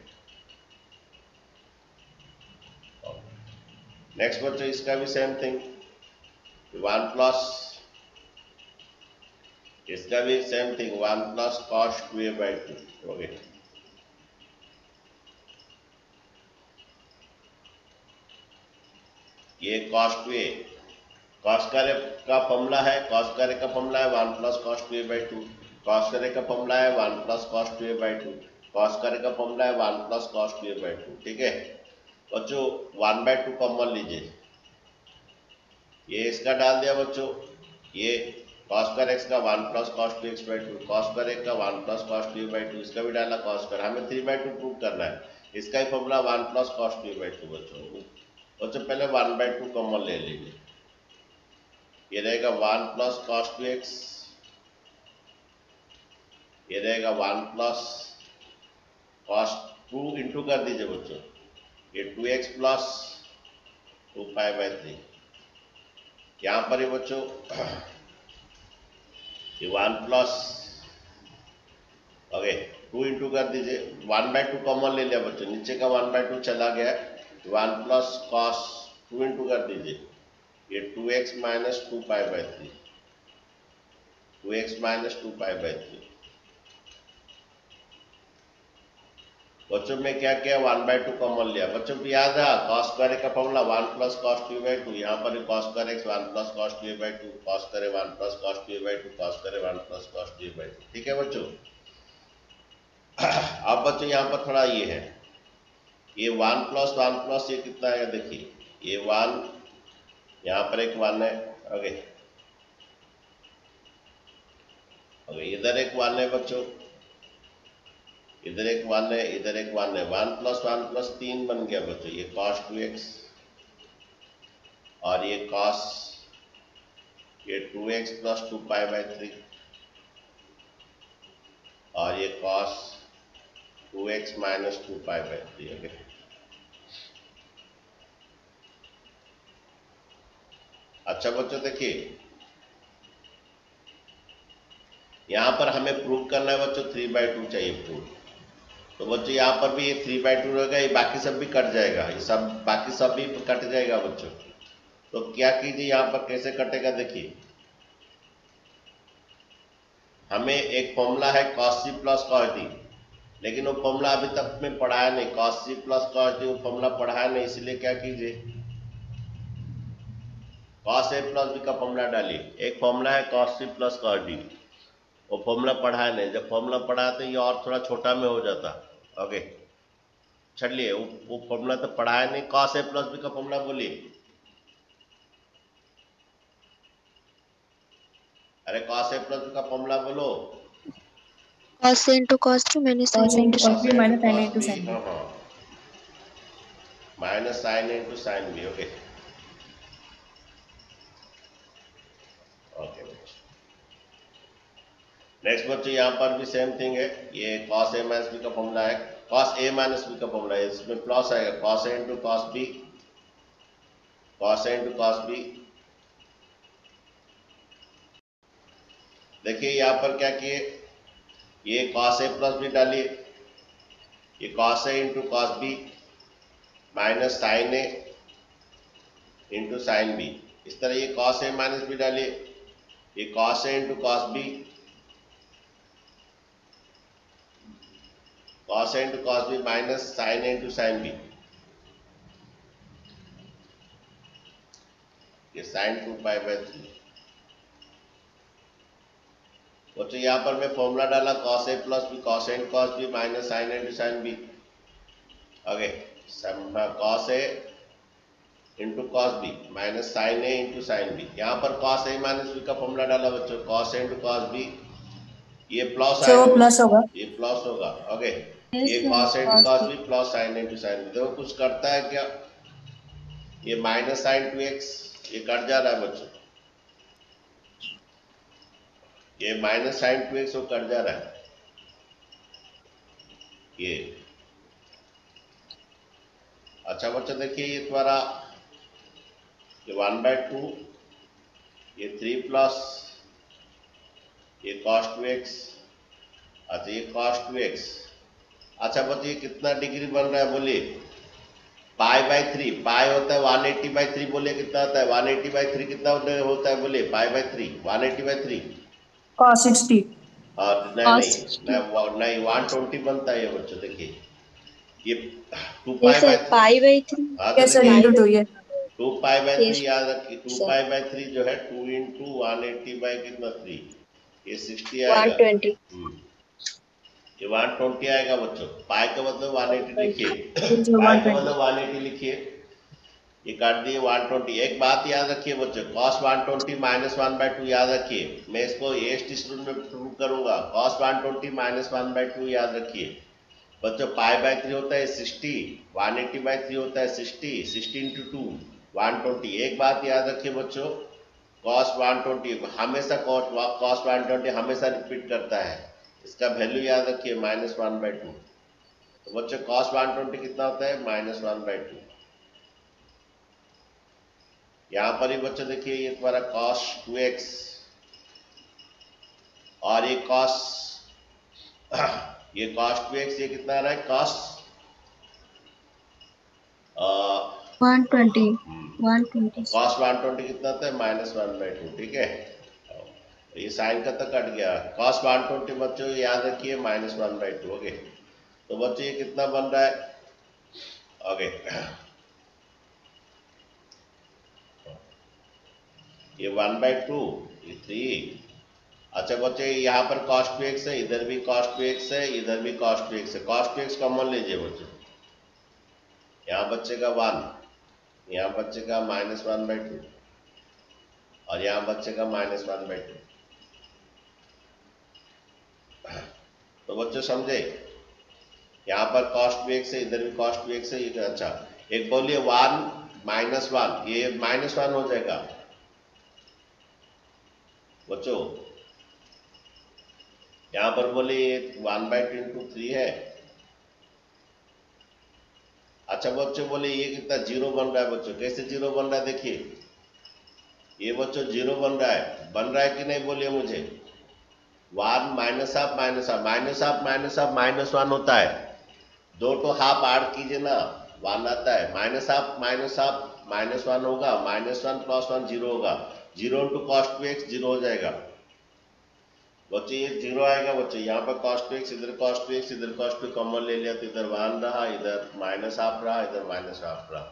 नेक्स्ट बच्चों इसका भी सेम थिंग, 1 + इसका भी same thing 1 + cos 2a/2। Okay ये cos 2a, cos square का फॉर्मूला है, cos square का फॉर्मूला है 1 + cos 2a/2, cos square का फॉर्मूला है 1 + cos 2a/2, cos square का फॉर्मूला है 1 + cos 2a/2। ठीक है बच्चों 1/2 कॉमन लीजिए, ये इसका डाल दिया बच्चों, ये cos square x का 1 + cos 2x/2, cos square का 1 + cos 2a/2, इसका भी डाला cos square, हमें 3/2 प्रूव करना है, इसका ही फॉर्मूला 1 + cos 2a/2। बच्चों पहले 1/2 कॉमन ले लीजिए, ये रहेगा 1 + cos 2x, ये रहेगा 1 + cos 2 इंटू कर दीजिए बच्चों, ये 2x + 2π/3। यहाँ पर ही बच्चों ये 1 + ओके 2 इंटू कर दीजिए, 1/2 कॉमन ले लिया बच्चों, नीचे का 1/2 चला गया, 1 + cos 2 इंटू कर दीजिए, ये 2x - 2π/3, 2x - 2π/3। बच्चों में क्या किया 1/2 कॉमन लिया। बच्चों को याद है कॉस स्क्वायर का फॉर्मूला 1 + cos 2/2। यहाँ पर cos square x 1 + cos 2/2 cos करे 1 + cos 2/2 cos करे 1 + cos 2/2। ठीक है बच्चों। अब बच्चों यहाँ पर थोड़ा ये है, ये 1 + 1 + ये कितना है देखिए, ये 1, यहाँ पर एक 1 है। ओके इधर एक 1 है बच्चों, इधर एक 1 है, इधर एक 1 है। 1 + 1 + 3 बन गया बच्चों, ये cos 2x और ये cos, ये 2x + 2π/3 और ये cos 2x - 2π/3। ओके अच्छा बच्चों देखिए, यहाँ पर हमें प्रूव करना है बच्चों 3/2 चाहिए प्रूव। तो बच्चों यहाँ पर भी ये 3/2 रहेगा, ये बाकी सब भी कट जाएगा, ये सब बाकी सब भी कट जाएगा बच्चों। तो क्या कीजिए यहाँ पर कैसे कटेगा देखिए, हमें एक फॉर्मूला है cos c + cos d, लेकिन वो फॉर्मूला अभी तक में पढ़ाया नहीं। cos c + cos d वो फॉर्मूला पढ़ाया नहीं, इसलिए क्या कीजिए cos a + b का फॉर्मूला डालिए। एक फॉर्मूला है cos c + cos d, वो फॉर्मूला पढ़ाया नहीं। जब फॉर्मूला पढ़ाया तो ये और थोड़ा छोटा में हो जाता। ओके चलिए वो फॉर्मूला तो पढ़ाया नहीं, cos a + b का फॉर्मूला बोलिए। अरे cos a + b का फॉर्मूला बोलो। cos a into cos b minus sin a into sin cos b. a into cos b, हाँ minus sin a into sin b। Okay okay next बच्चों यहाँ पर भी सेम थिंग है, ये cos a - b का formula है, cos a - b का फॉर्मूला है। इसमें प्लस आएगा cos a into cos b, cos a into cos b। देखिए यहाँ पर क्या किए, ये cos a + b डालिए, ये cos a into cos b minus sin a into sin b। इस तरह ये cos a - b डालिए, ये cos a into cos b, cos a into cos b minus sin a into sin b, ये sin 2π/3। बच्चों यहाँ पर मैं फॉर्मूला डाला cos a + b cos a into cos b minus sin a into sin b। Okay cos a into cos b minus sin a into sin b। यहाँ पर cos a - b का formula डाला बच्चों, cos a into cos b, ये plus आएगा, plus होगा। ये plus होगा। ओके ये Yes, cos a into cos cos b plus sin a into sin b। देखो कुछ करता है क्या, ये माइनस sin 2x ये कट जा रहा है बच्चों, ये माइनस sin 2x वो कट जा रहा है। ये अच्छा बच्चों देखिए ये तुम्हारा ये 1/2, ये 3 प्लस ये cos 2x, अच्छा ये cos 2x। अच्छा बच्चों ये कितना डिग्री बन रहा है बोलिए, π/3, पाई होता है 180/3, बोलिए कितना होता है 180/3, कितना होता है बोलिए π/3 180/3 cos 60। और नहीं 120 बनता है ये बच्चों। देखिए ये 2π/3 ये 2π/3 याद रखिए, 2π/3 जो है 2 × 180/3, ये 60 आएगा। 120 ये 120 आएगा बच्चों। पाई का मतलब 180 लिखिए, पाई का मतलब 180 लिखिए, ये काट दिए 120। एक बात याद रखिए बच्चों, cos 120 - 1/2 याद रखिए, मैं इसको एस्ट स्टूडेंट में प्रूव करूंगा। cos 120 - 1/2 याद रखिए बच्चों, π/3 होता है 60, 180/3 होता है 60, 60 × 2 120। एक बात याद रखिए बच्चों, cos 120 हमेशा cos 120 हमेशा रिपीट करता है, इसका वैल्यू याद रखिए -1/2। तो बच्चों cos 120 कितना होता है -1/2। यहाँ पर ही बच्चों देखिए ये तुम्हारा cos 2x और ये cos 2x, ये कितना आ रहा है cos 120 cos 120 कितना होता है -1/2। ठीक है ये साइन का तो कट गया, cos 120 बच्चों याद रखिए -1/2। ओके तो बच्चे ये कितना बन रहा है? ओके, ये 1/2, ये 3। अच्छा बच्चे यहाँ पर cos 2x है, इधर भी cos 2x है, इधर भी cos 2x है। cos 2x कॉमन लीजिए बच्चे, यहाँ बच्चेगा 1, यहाँ बच्चेगा -1/2 और यहाँ बच्चेगा -1/2। तो बच्चों समझे, यहाँ पर cos 2x है, इधर भी cos 2x है। ये अच्छा, एक बोलिए 1 -1, ये -1 हो जाएगा बच्चों। यहाँ पर बोलिए 1/2 × 3 है। अच्छा बच्चों बोले ये कितना 0 बन रहा है बच्चों, कैसे 0 बन रहा है देखिए, ये बच्चों 0 बन रहा है कि नहीं बोलिए मुझे। 1 -1 -1 होता है, 2 तो हाफ ऐड कीजिए ना, 1 आता है। -1 होगा, -1 + 1 0 होगा, 0 × cos 2x 0 हो जाएगा बच्चे, ये 0 आएगा बच्चे। यहाँ पर cos 2x, इधर cos 2x, इधर cos 2 कॉमन ले लिया तो इधर 1 रहा, इधर -1 रहा, इधर -1 रहा।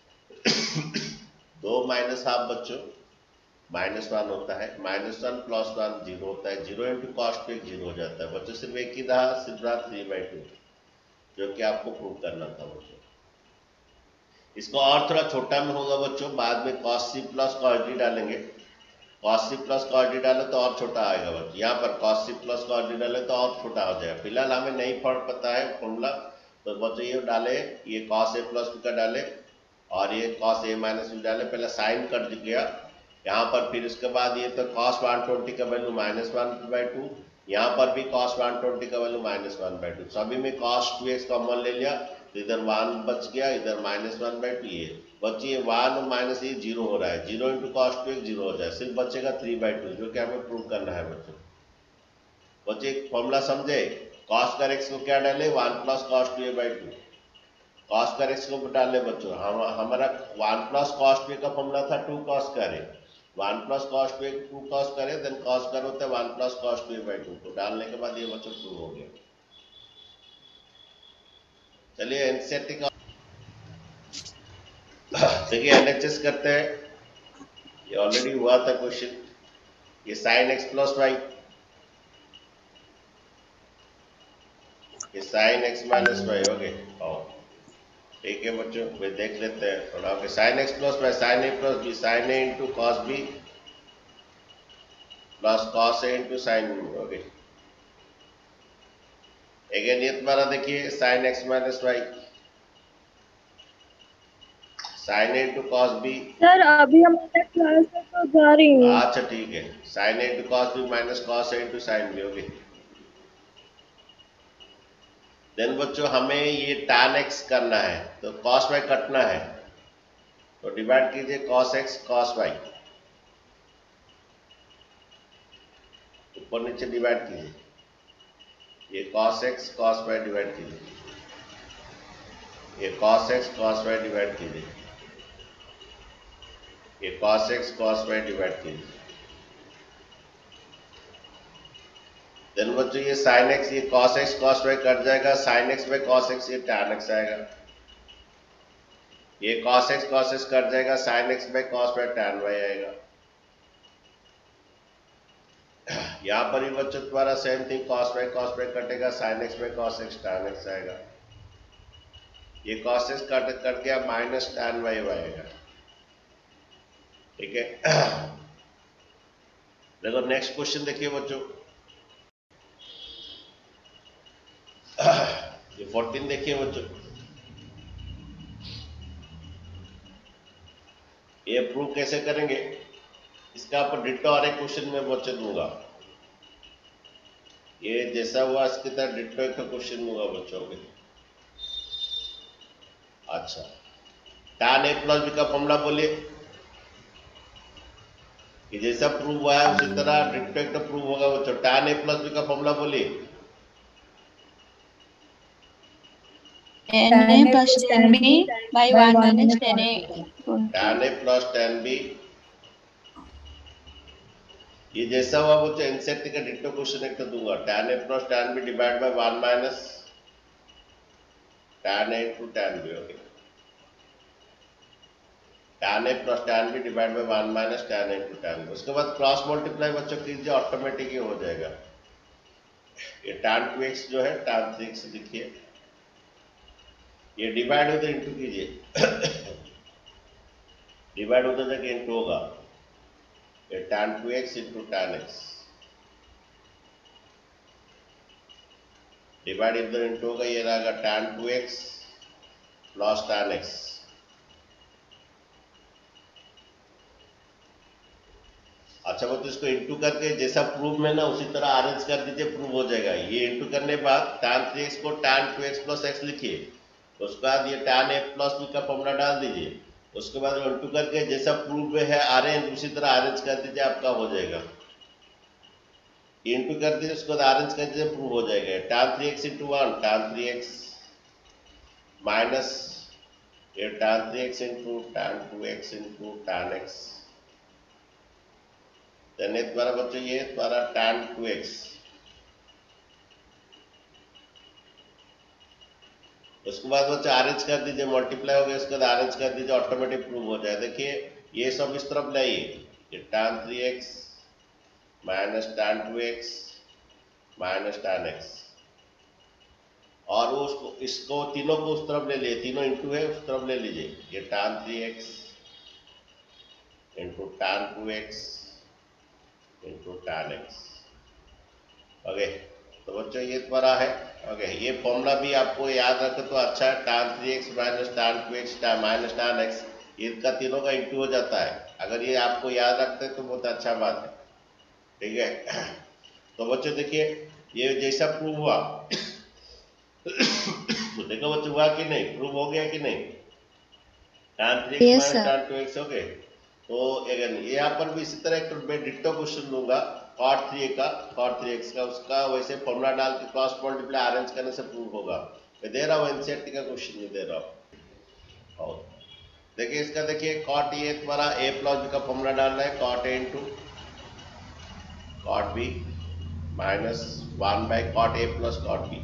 2 -1 बच्चों -1 होता है, -1 + 1 0 होता है, 0 × cos 2x 0 हो जाता है बच्चों। सिर्फ एक ही रहा, सिर्फ रहा 3/2, जो कि आपको प्रूव करना था बच्चों। इसको और थोड़ा छोटा में होगा बच्चों, बाद में cos c + cos d डालेंगे। cos c + cos d डाले तो और छोटा आएगा बच्चों, यहाँ पर cos c + cos d डाले तो और छोटा हो जाएगा। फिलहाल हमें नहीं पता है फॉर्मूला, तो बच्चों ये डाले, ये cos a + b का डाले और ये cos a - b डाले। पहले साइन कट गया यहाँ पर, फिर उसके बाद ये तो cos 120 का वैल्यू -1/2, यहाँ पर भी cos 120 का वैल्यू -1/2। सभी में cos 2x कॉमन ले लिया तो इधर 1 बच गया, इधर -1/2। ये बच्चे 1 और माइनस ये 0 हो रहा है, 0 × cos 2x 0 हो जाए, सिर्फ बचेगा 3/2, जो कि हमें प्रूव करना है बच्चों। बच्चे एक फॉर्मूला समझे, cos कर x को क्या डाले, 1 + cos 2a/2। cos कर x को डाले बच्चों, हमारा 1 + cos 2a का फॉर्मूला था 2 cos कर a, 1 + cos 2a 2 cos करे, देन cos कर होता है 1 + cos 2a/2। तो डालने के बाद ये बच्चों प्रूव हो गया। चलिए एनसीईआरटी का देखिए एलएचएस करते हैं, ये ऑलरेडी हुआ था क्वेश्चन। ये sin x + y, ये sin x - y हो गए। ठीक है बच्चों, वे देख लेते हैं थोड़ा। Okay, sin x + y, sin a + b, sin a × cos b + cos a × sin b। Okay, again ये तुम्हारा देखिए sin x - y, sin a × cos b। Sir अभी हमारा क्लास है तो जा रही हूँ। अच्छा ठीक है, sin a × cos b - cos a × sin b। Okay, then बच्चों हमें ये tan x करना है, तो cos y कटना है, तो डिवाइड कीजिए cos x cos y, ऊपर नीचे डिवाइड कीजिए, ये cos x cos y divide कीजिए, ये cos x cos y divide कीजिए, ये cos x cos y divide कीजिए। देन बच्चों ये sin x, ये cos x cos y cut जाएगा, sin x / cos x, ये tan x आएगा। ये cos x कट जाएगा, sin x / cos y tan y आएगा। यहाँ पर भी बच्चों तुम्हारा सेम थिंग, cos y कटेगा, sin x / cos x tan x आएगा। ये cos x कट गया, माइनस tan y आएगा। ठीक है, देखो नेक्स्ट क्वेश्चन देखिए बच्चों, ये 14 देखिए बच्चों। ये प्रूव कैसे करेंगे, इसका आपको डिट्टो और एक क्वेश्चन में बच्चे दूंगा। ये जैसा हुआ इसकी तरह डिट्टो एक क्वेश्चन दूंगा बच्चों के। अच्छा, tan a + b का फॉर्मूला बोलिए, कि जैसा प्रूव हुआ है उसी तरह डिट्टो एक प्रूव होगा बच्चों। tan a + b का फॉर्मूला बोलिए, tan a plus tan b by 1 minus tan a. tan a + tan b, ये जैसा हुआ बच्चों एनसीईआरटी का डिट्टो क्वेश्चन एक दूंगा। tan a + tan b divide by 1 - tan a into tan b, okay, tan a plus tan b divide by 1 minus tan a into tan b। उसके बाद cross multiply बच्चों कीजिए, ऑटोमेटिक ही हो जाएगा। ये tan 2x जो है tan 3x लिखिए, ये डिवाइड होते इंटू कीजिए, डिवाइड होता जाके इंटू होगा, ये tan 2x into tan x, डिवाइड इधर इंटू होगा, ये रहेगा tan 2x plus tan x। अच्छा वो तो इसको इंटू करके जैसा प्रूफ में ना उसी तरह अरेंज कर दीजिए, प्रूव हो जाएगा। ये इंटू करने के बाद tan 3x को tan 2x प्लस x लिखिए, उसके बाद ये tan a प्लस b का फॉर्मूला डाल दीजिए, उसके बाद इंटू करके जैसा प्रूफ में है अरेंज उसी तरह अरेंज कर दीजिए, आपका हो जाएगा। इंटू कर दीजिए, उसके बाद अरेंज कर दीजिए, प्रूव हो जाएगा। tan 3x into 1 tan 3x minus ये tan 3x into tan 2x into tan x, then ये तुम्हारा बच्चों ये तुम्हारा tan 2x, उसके बाद बच्चे अरेंज कर दीजिए, मल्टीप्लाई हो गया, उसके बाद अरेंज कर दीजिए, ऑटोमेटिक प्रूव हो जाए। देखिए ये सब इस तरफ लाइए, ये tan 3x minus tan 2x minus tan x, और वो उसको इसको तीनों को उस तरफ ले लिए, तीनों इंटू है उस तरफ ले लीजिए, ये tan 3x into tan 2x into tan x, okay. तो बच्चों ये तुम्हारा है, ओके। ये फॉर्मूला भी आपको याद रखो तो अच्छा है, tan 3x minus tan 2x minus tan x, इनका तीनों का इंटू हो जाता है। अगर ये आपको याद रखते हैं तो बहुत अच्छा बात है, ठीक है। तो बच्चों देखिए ये जैसा प्रूव हुआ तो देखो बच्चों हुआ कि नहीं, प्रूव हो गया कि नहीं, tan 3x Yes, minus sir. tan 2x, okay. तो अगेन यहाँ पर भी इसी तरह एक मैं डिट्टो क्वेश्चन दूंगा cot 3x का, उसका वैसे फॉर्मूला डाल के क्रॉस मल्टीप्लाई अरेंज करने से प्रूव होगा। मैं दे रहा हूँ एनसीईआरटी का क्वेश्चन में दे रहा हूँ। और देखिए इसका, देखिए cot ये तुम्हारा a प्लस b का फॉर्मूला डालना है, cot a into cot b minus 1 by cot a plus cot b,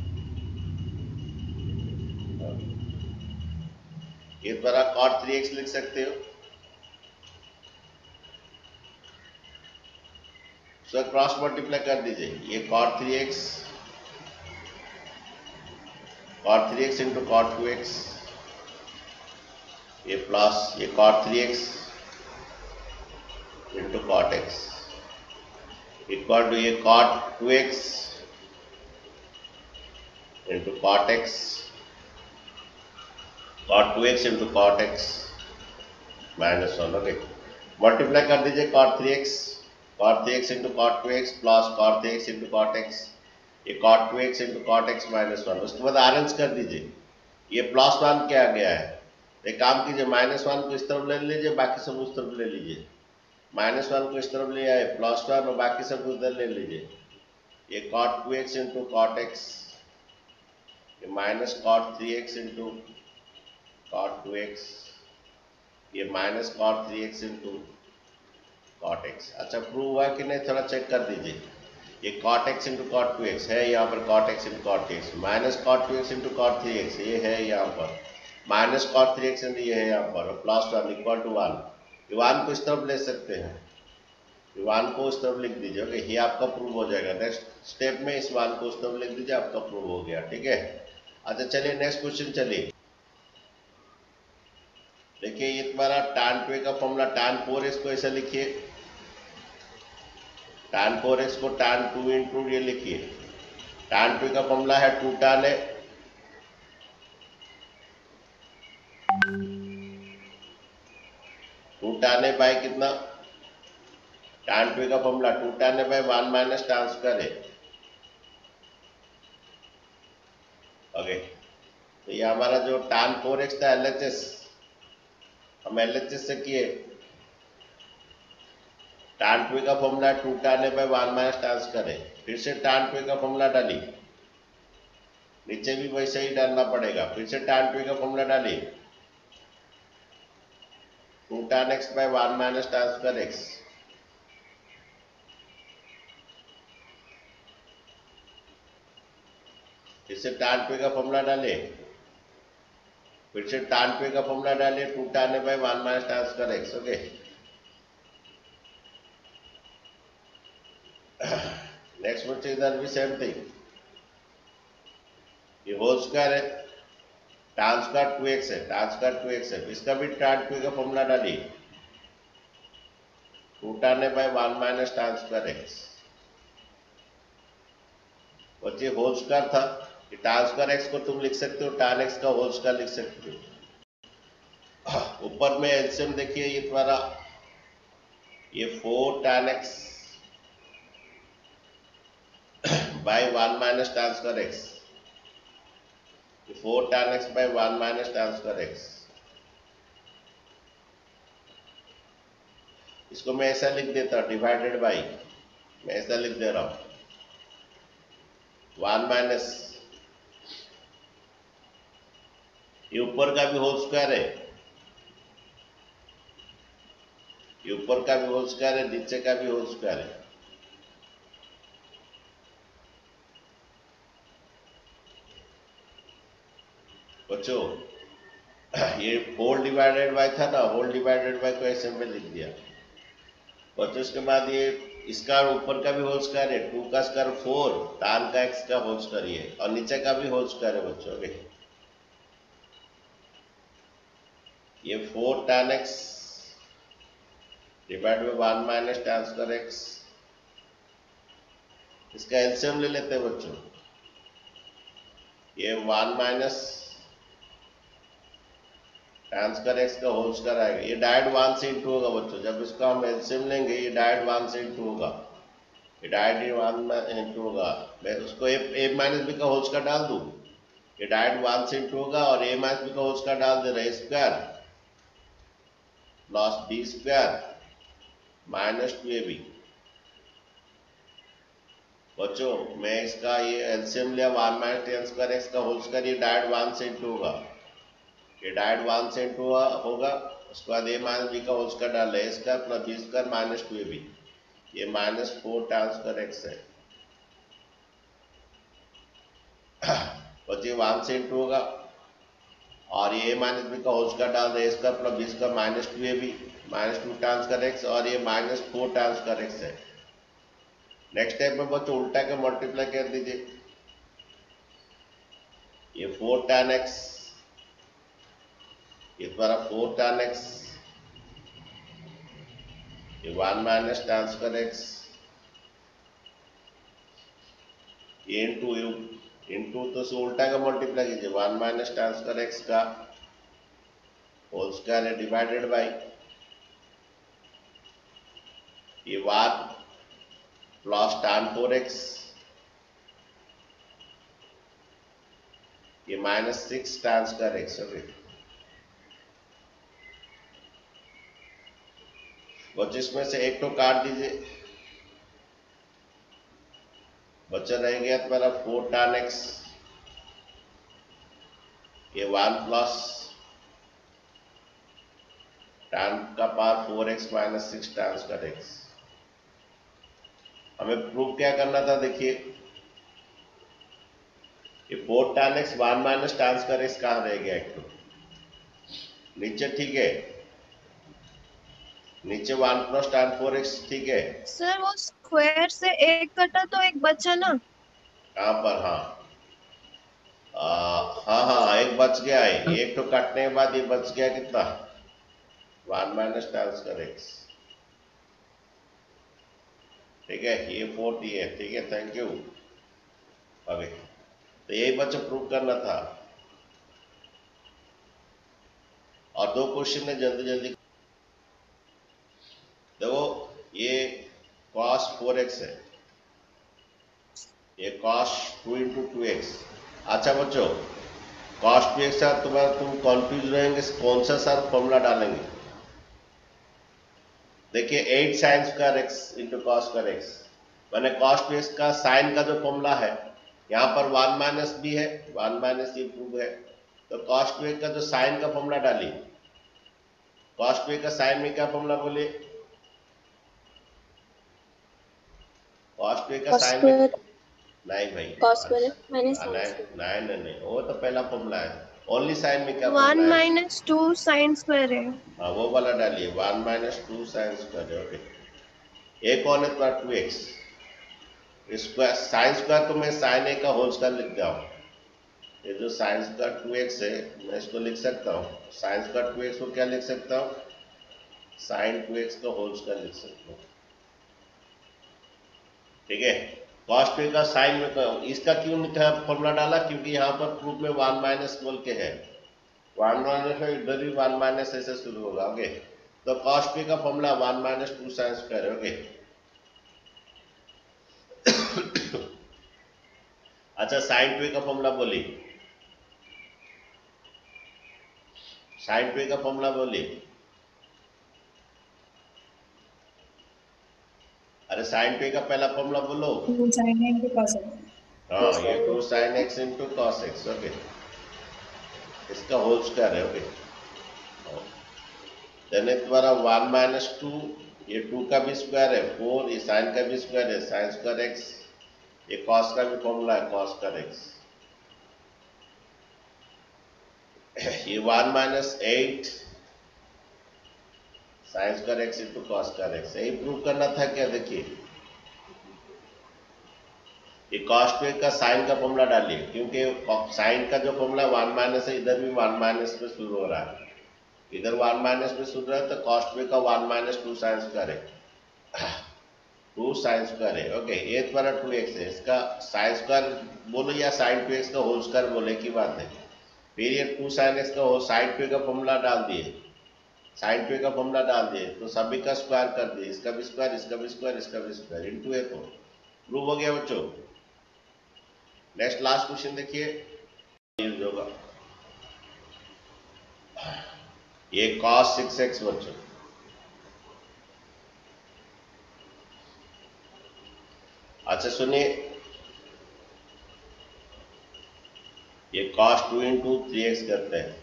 ये तुम्हारा cot 3x लिख सकते हो। सो क्रॉस मल्टीप्लाई कर दीजिए, ये cot 3x into cot 2x, ये प्लस ये cot 3x into cot x equal to ये cot 2x into cot x, cot 2x into cot x minus 1, okay. Multiply कर दीजिए cot 3x into cot 2x plus cot 3x into cot x, ये cot 2x into cot x minus 1, उसके बाद arrange कर दीजिए, ये plus 1 क्या आ गया है, एक काम कीजिए माइनस 1 को इस तरफ ले लीजिए, बाकी सब उस तरफ ले लीजिए, माइनस 1 को इस तरफ ले आए, प्लस 1 और बाकी सब उधर ले लीजिए, ये cot 2x into cot x, ये minus cot 3x into cot 2x, ये minus cot 3x into cot x। अच्छा प्रूव हुआ कि नहीं थोड़ा चेक कर दीजिए, ये cot x into cot 2x है यहाँ पर, cot x into cot 3x, minus cot 2x into cot 3x ये है यहाँ पर, माइनस cot 3x इंटू ये है यहाँ पर, प्लस 1 इक्वल टू 1, ये 1 को इस तरफ ले सकते हैं, ये 1 को इस तरफ लिख दीजिए, ओके, ये आपका प्रूव हो जाएगा। नेक्स्ट स्टेप में इस 1 को इस तरफ लिख दीजिए, आपका प्रूव हो गया, ठीक है। अच्छा चलिए नेक्स्ट क्वेश्चन चलिए, देखिए ये तुम्हारा tan 2 का फॉर्मूला, tan 4x को ऐसा लिखिए, tan 4x को tan 2 इंटू ये लिखिए, tan 2 का फॉर्मूला है 2 tan a, two tan a by कितना, tan 2 का formula 2 tan a by 1 minus tan square है, ओके। तो ये हमारा जो tan 4x था LHS, हम LHS से किए, tan 2 का formula 2 tan a by 1 minus tan square है, फिर से tan 2 का फॉर्मूला डाली, नीचे भी वैसे ही डालना पड़ेगा, फिर से tan 2 का फॉर्मूला डाली, 2 tan x by 1 minus tan square x, फिर से tan 2 का फॉर्मूला डाले, फिर से tan टू का फॉर्मूला डालिए 2 tan a by 1 minus tan square x. Okay, next बच्चे इधर भी सेम थिंग, ये होल स्क्वायर है, tan स्क्वायर 2x है, tan स्क्वायर 2x है, इसका भी tan टू का फॉर्मूला डालिए 2 tan a by 1 minus tan square x. बच्चे होल स्क्वायर था, कि tan स्क्वायर x को तुम लिख सकते हो tan x का होल स्क्वायर लिख सकते हो. ऊपर में एलसीएम देखिए, ये तुम्हारा ये 4 tan x by 1 minus tan square x, 4 tan x by 1 minus tan square x. इसको मैं ऐसा लिख देता हूं, डिवाइडेड बाई, मैं ऐसा लिख दे रहा हूं 1 माइनस, ये ऊपर का भी होल स्क्वायर है, ये ऊपर का भी होल स्क्वायर है, नीचे का भी होल स्क्वायर है. बच्चों ये होल डिवाइडेड बाय था ना, होल डिवाइडेड बाय को ऐसे में लिख दिया. बच्चों इसके बाद ये इसका ऊपर का भी होल स्क्वायर है, 2 का स्क्वायर 4, tan का x का होल स्क्वायर है, और नीचे का भी होल स्क्वायर है बच्चों. ये 4 tan x divide by 1 minus tan square x, इसका एलसीएम ले लेते हैं बच्चों, ये 1 माइनस tan स्क्वायर x का होल स्क्वायर आएगा. ये डायरेक्ट 1 से इंटू होगा बच्चों, जब इसका हम एलसीएम लेंगे ये डायरेक्ट 1 से इंटू होगा, ये डायरेक्ट 1 में इंटू होगा. मैं उसको a माइनस b का होल स्क्वायर डाल दूं, ये डायरेक्ट 1 से इंटू होगा, और a माइनस b का होल स्क्वायर डाल दे रहा है, square plus b square minus 2ab. बच्चों मैं इसका ये एलसीएम लिया 1 माइनस tan स्क्वायर x का होल स्क्वायर, ये डायरेक्ट 1 से इंटू होगा, ये डायरेक्ट 1 से इंटू होगा. उसके बाद a माइनस b का होल स्क्वायर डाल रहे, square plus b square minus 2ab, ये माइनस 4 tan स्क्वायर x है. बच्चे 1 से इंटू होगा, और ये a माइनस b का होल स्क्वायर डाल रहे, square plus b square minus 2ab, minus 2 tan square x, और ये माइनस 4 tan स्क्वायर x है. नेक्स्ट टाइप में बच्चों उल्टा के मल्टीप्लाई कर दीजिए, ये 4 tan x, ये द्वारा 4 tan x, ये 1 माइनस tan स्क्वायर x, ये इंटू तो से उल्टा का मल्टीप्लाई कीजिए, 1 माइनस tan स्क्वायर x का होल स्क्वायर है डिवाइडेड बाई ये 1 प्लस tan 4x, ये minus 6 tan square x. Okay बच्चे इसमें से एक तो काट दीजिए, बच्चा रह गया तुम्हारा 4 tan x, ये 1 प्लस tan का power 4x minus 6 tan square x. हमें प्रूव क्या करना था, देखिए ये 4 tan x 1 minus tan square x कहाँ रह गया, एक तो नीचे, ठीक है, नीचे 1 प्लस tan 4x, ठीक है सर वो स्क्वायर से एक कटा तो एक बचा ना. कहाँ पर, हाँ एक बच गया है, एक तो काटने के बाद ये बच गया कितना 1 माइनस tan स्क्वायर x. ठीक है, ये 40 है, ठीक है, थैंक यू. अभी तो यही बच्चा प्रूव करना था, और 2 क्वेश्चन है जल्दी जल्दी. देखो ये cos 4x है, ये cos 2 इंटू 2x. अच्छा बच्चों cos 2x का तुम कंफ्यूज रहेंगे कौन सा सर फॉर्मूला डालेंगे. देखिए 8 sin square x into cos square x, मैंने cos 2x का साइन का जो फॉर्मूला है, यहाँ पर 1 माइनस भी है, 1 माइनस ये प्रूव है, तो cos 2x का जो साइन का फॉर्मूला डालिए. cos 2x का साइन में क्या फॉर्मूला बोलिए, cos 2x का साइन में, नहीं भाई cos स्क्वायर माइनस नहीं, वो तो पहला फॉर्मूला है. ओनली साइन में क्या 1 फॉर्मूला है? माइनस 2 साइन स्क्वायर है। हाँ वो वाला डालिए, 1 minus 2 sine square. Okay, A कौन है तुम्हारा? 2x square. साइन स्क्वायर तो मैं साइन ए का होल स्क्वायर लिखता हूँ। ये जो साइन स्क्वायर 2x है मैं इसको लिख सकता हूँ, साइन स्क्वायर 2x को क्या लिख सकता हूँ? साइन 2x का होल स्क्वायर लिख सकता हूँ। ठीक है, कॉस 2 का साइन में इसका क्यों लिखा फॉर्मूला डाला? क्योंकि यहाँ पर प्रूफ में 1 माइनस बोल के है, 1 माइनस है, इधर भी 1 माइनस ऐसे शुरू होगा। ओके, तो कॉस 2 का formula 1 minus 2 sine square. Okay, अच्छा साइन 2 का फॉर्मूला बोलिए, साइन 2 का फॉर्मूला बोलिए। अरे साइन 2 का पहला फॉर्मूला बोलो। 2 sin x cos x। हाँ, ये 2 sine x into cos x. Okay, इसका होल स्क्वायर है। ओके, देन तुम्हारा 1 माइनस 2, ये 2 का भी स्क्वायर है, 4, ये साइन का भी स्क्वायर है, साइन स्क्वायर एक्स, ये कॉस का भी फॉर्मूला है, कॉस स्क्वायर एक्स। ये 1 minus 8 sine square x into cos square x. यही प्रूव करना था क्या? देखिए ये कॉस 2 का साइन का फॉर्मूला डालिए, क्योंकि साइन का जो फॉर्मूला 1 माइनस है, इधर भी 1 माइनस में शुरू हो रहा है, इधर 1 माइनस में शुरू रहा है, तो कॉस 2 का 1 माइनस 2 साइन स्क्वायर है, 2 साइन स्क्वायर है। ओके, ये तुम्हारा 2x है, इसका साइन स्क्वायर बोलो या साइन 2x का होल स्क्वायर बोले की बात है। फिर ये 2 साइन एक्स का साइन 2 का फॉर्मूला डाल दिए, साइन 2 का फॉर्मूला डाल दिए, तो सभी का स्क्वायर कर दिए, इसका भी स्क्वायर, इसका भी स्क्वायर, इसका भी स्क्वायर, इनटू है, तो प्रूव हो गया बच्चों। नेक्स्ट लास्ट क्वेश्चन देखिए, यूज होगा ये cos 6x बच्चों। अच्छा सुनिए, ये cos 2 इंटू 3x करते हैं।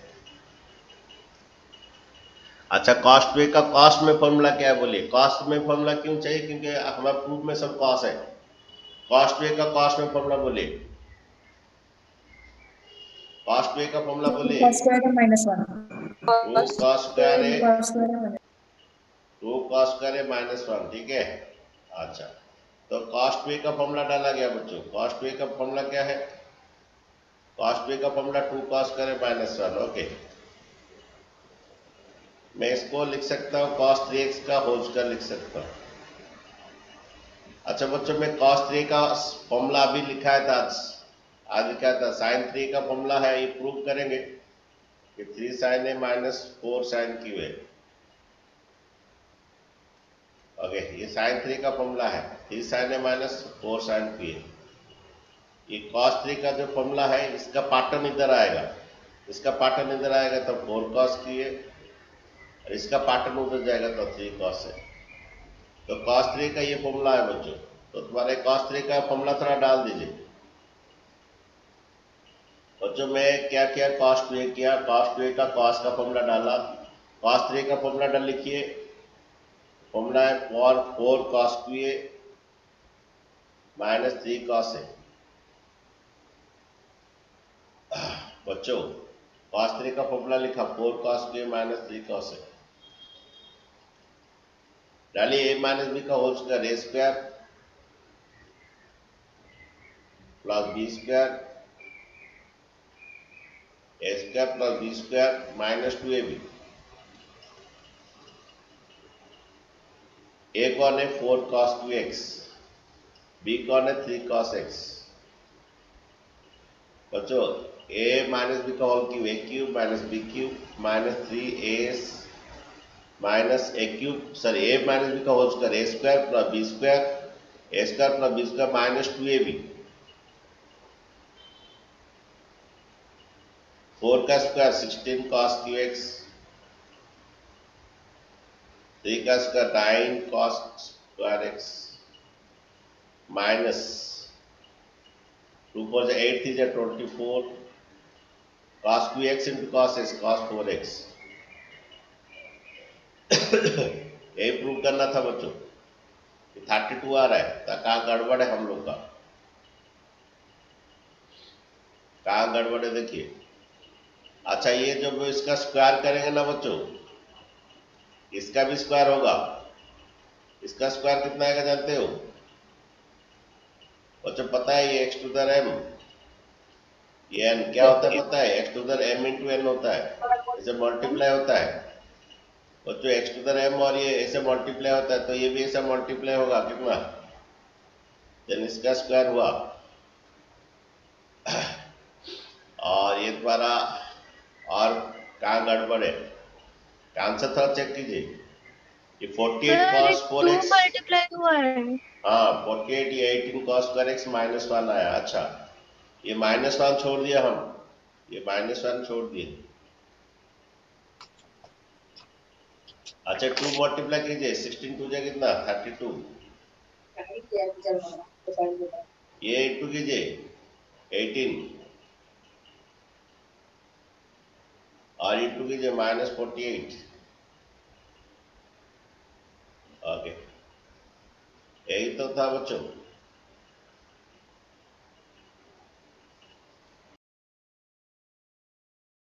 अच्छा cos 2 का कॉस्ट में फॉर्मूला क्या है बोलिए? कॉस्ट में फॉर्मूला क्यों चाहिए? क्योंकि हमारे प्रूफ में सब कॉस है। cos 2 का कॉस्ट में फॉर्मूला बोलिए, cos 2 का फॉर्मूला बोलिए। cos square है -1। 2 cos स्क्वायर है, cos square है 2 cos स्क्वायर है -1। ठीक है, अच्छा तो cos 2 का फॉर्मूला डाला गया बच्चों। cos 2 का फॉर्मूला क्या है? cos 2 का फॉर्मूला 2 cos स्क्वायर है -1। ओके, मैं इसको लिख सकता हूँ cos 3x का होल स्क्वायर लिख सकता हूँ। अच्छा बच्चों, मैं cos 3 का फॉर्मूला अभी लिखा था, आज लिखा था। sin 3 का फॉर्मूला है, ये प्रूव करेंगे कि 3 sin a minus 4 sin q है। ओके, ये sin 3 का फॉर्मूला है, 3 sin a minus 4 sin q है। ये cos 3 का जो फॉर्मूला है, इसका पैटर्न इधर आएगा, इसका पैटर्न इधर आएगा तो 4 cos q है, और इसका पैटर्न उधर जाएगा तो 3 cos है। तो cos 3 का ये फॉर्मूला है बच्चों। तो तुम्हारे cos 3 का फॉर्मूला थोड़ा डाल दीजिए बच्चों। मैं क्या किया, cos 2 किया, cos 2 का cos का फॉर्मूला डाला, cos 3 का फॉर्मूला डाल लिखिए। फॉर्मूला है 4 cos q माइनस 3 cos है। बच्चों cos 3 का फॉर्मूला लिखा, 4 cos q माइनस 3 cos है। डालिए a माइनस बी का whole square, a square plus B square, a square plus B square minus 2ab। a कौन है? 4 cos 2x, b कौन है? 3 cos x। बच्चों a माइनस बी का whole cube, a cube minus B cube minus 3a minus a cube, sorry a minus B का whole square, a square plus b square, a square plus b square minus 2ab। 4 का square 16 cos qx, 3 का square 9 cos square x minus 2 4 8 3 24 cos qx into cos x cos 4x। यही prove करना था बच्चों। 32 आ रहा है, तो कहाँ गड़बड़ है हम लोग का? कहाँ गड़बड़ है देखिए, अच्छा, ये जब इसका स्क्वायर करेंगे ना बच्चों, इसका भी स्क्वायर होगा। इसका स्क्वायर कितना आएगा जानते हो बच्चों? पता है ये एक्स टू द एम, ये n क्या होता है पता है? X to the M into N होता है, इसे मल्टीप्लाई होता है बच्चों। एक्स टू द एम और ये ऐसे मल्टीप्लाई होता है, तो ये भी ऐसा मल्टीप्लाई होगा कितना, देन इसका स्क्वायर हुआ। और ये तुम्हारा, और कहाँ गड़बड़ है, आंसर थोड़ा चेक कीजिए। ये 48 cos 4x, मल्टीप्लाई हुआ है। हाँ 48, ये 18 cos स्क्वायर x माइनस 1 आया। अच्छा, ये माइनस 1 छोड़ दिया हम, ये माइनस 1 छोड़ दिए। अच्छा 2 मल्टीप्लाई कीजिए, 16 टू जा कितना 32, ये इंटू कीजिए 18 और इंटू कीजिए माइनस 48। ओके, यही तो था बच्चों।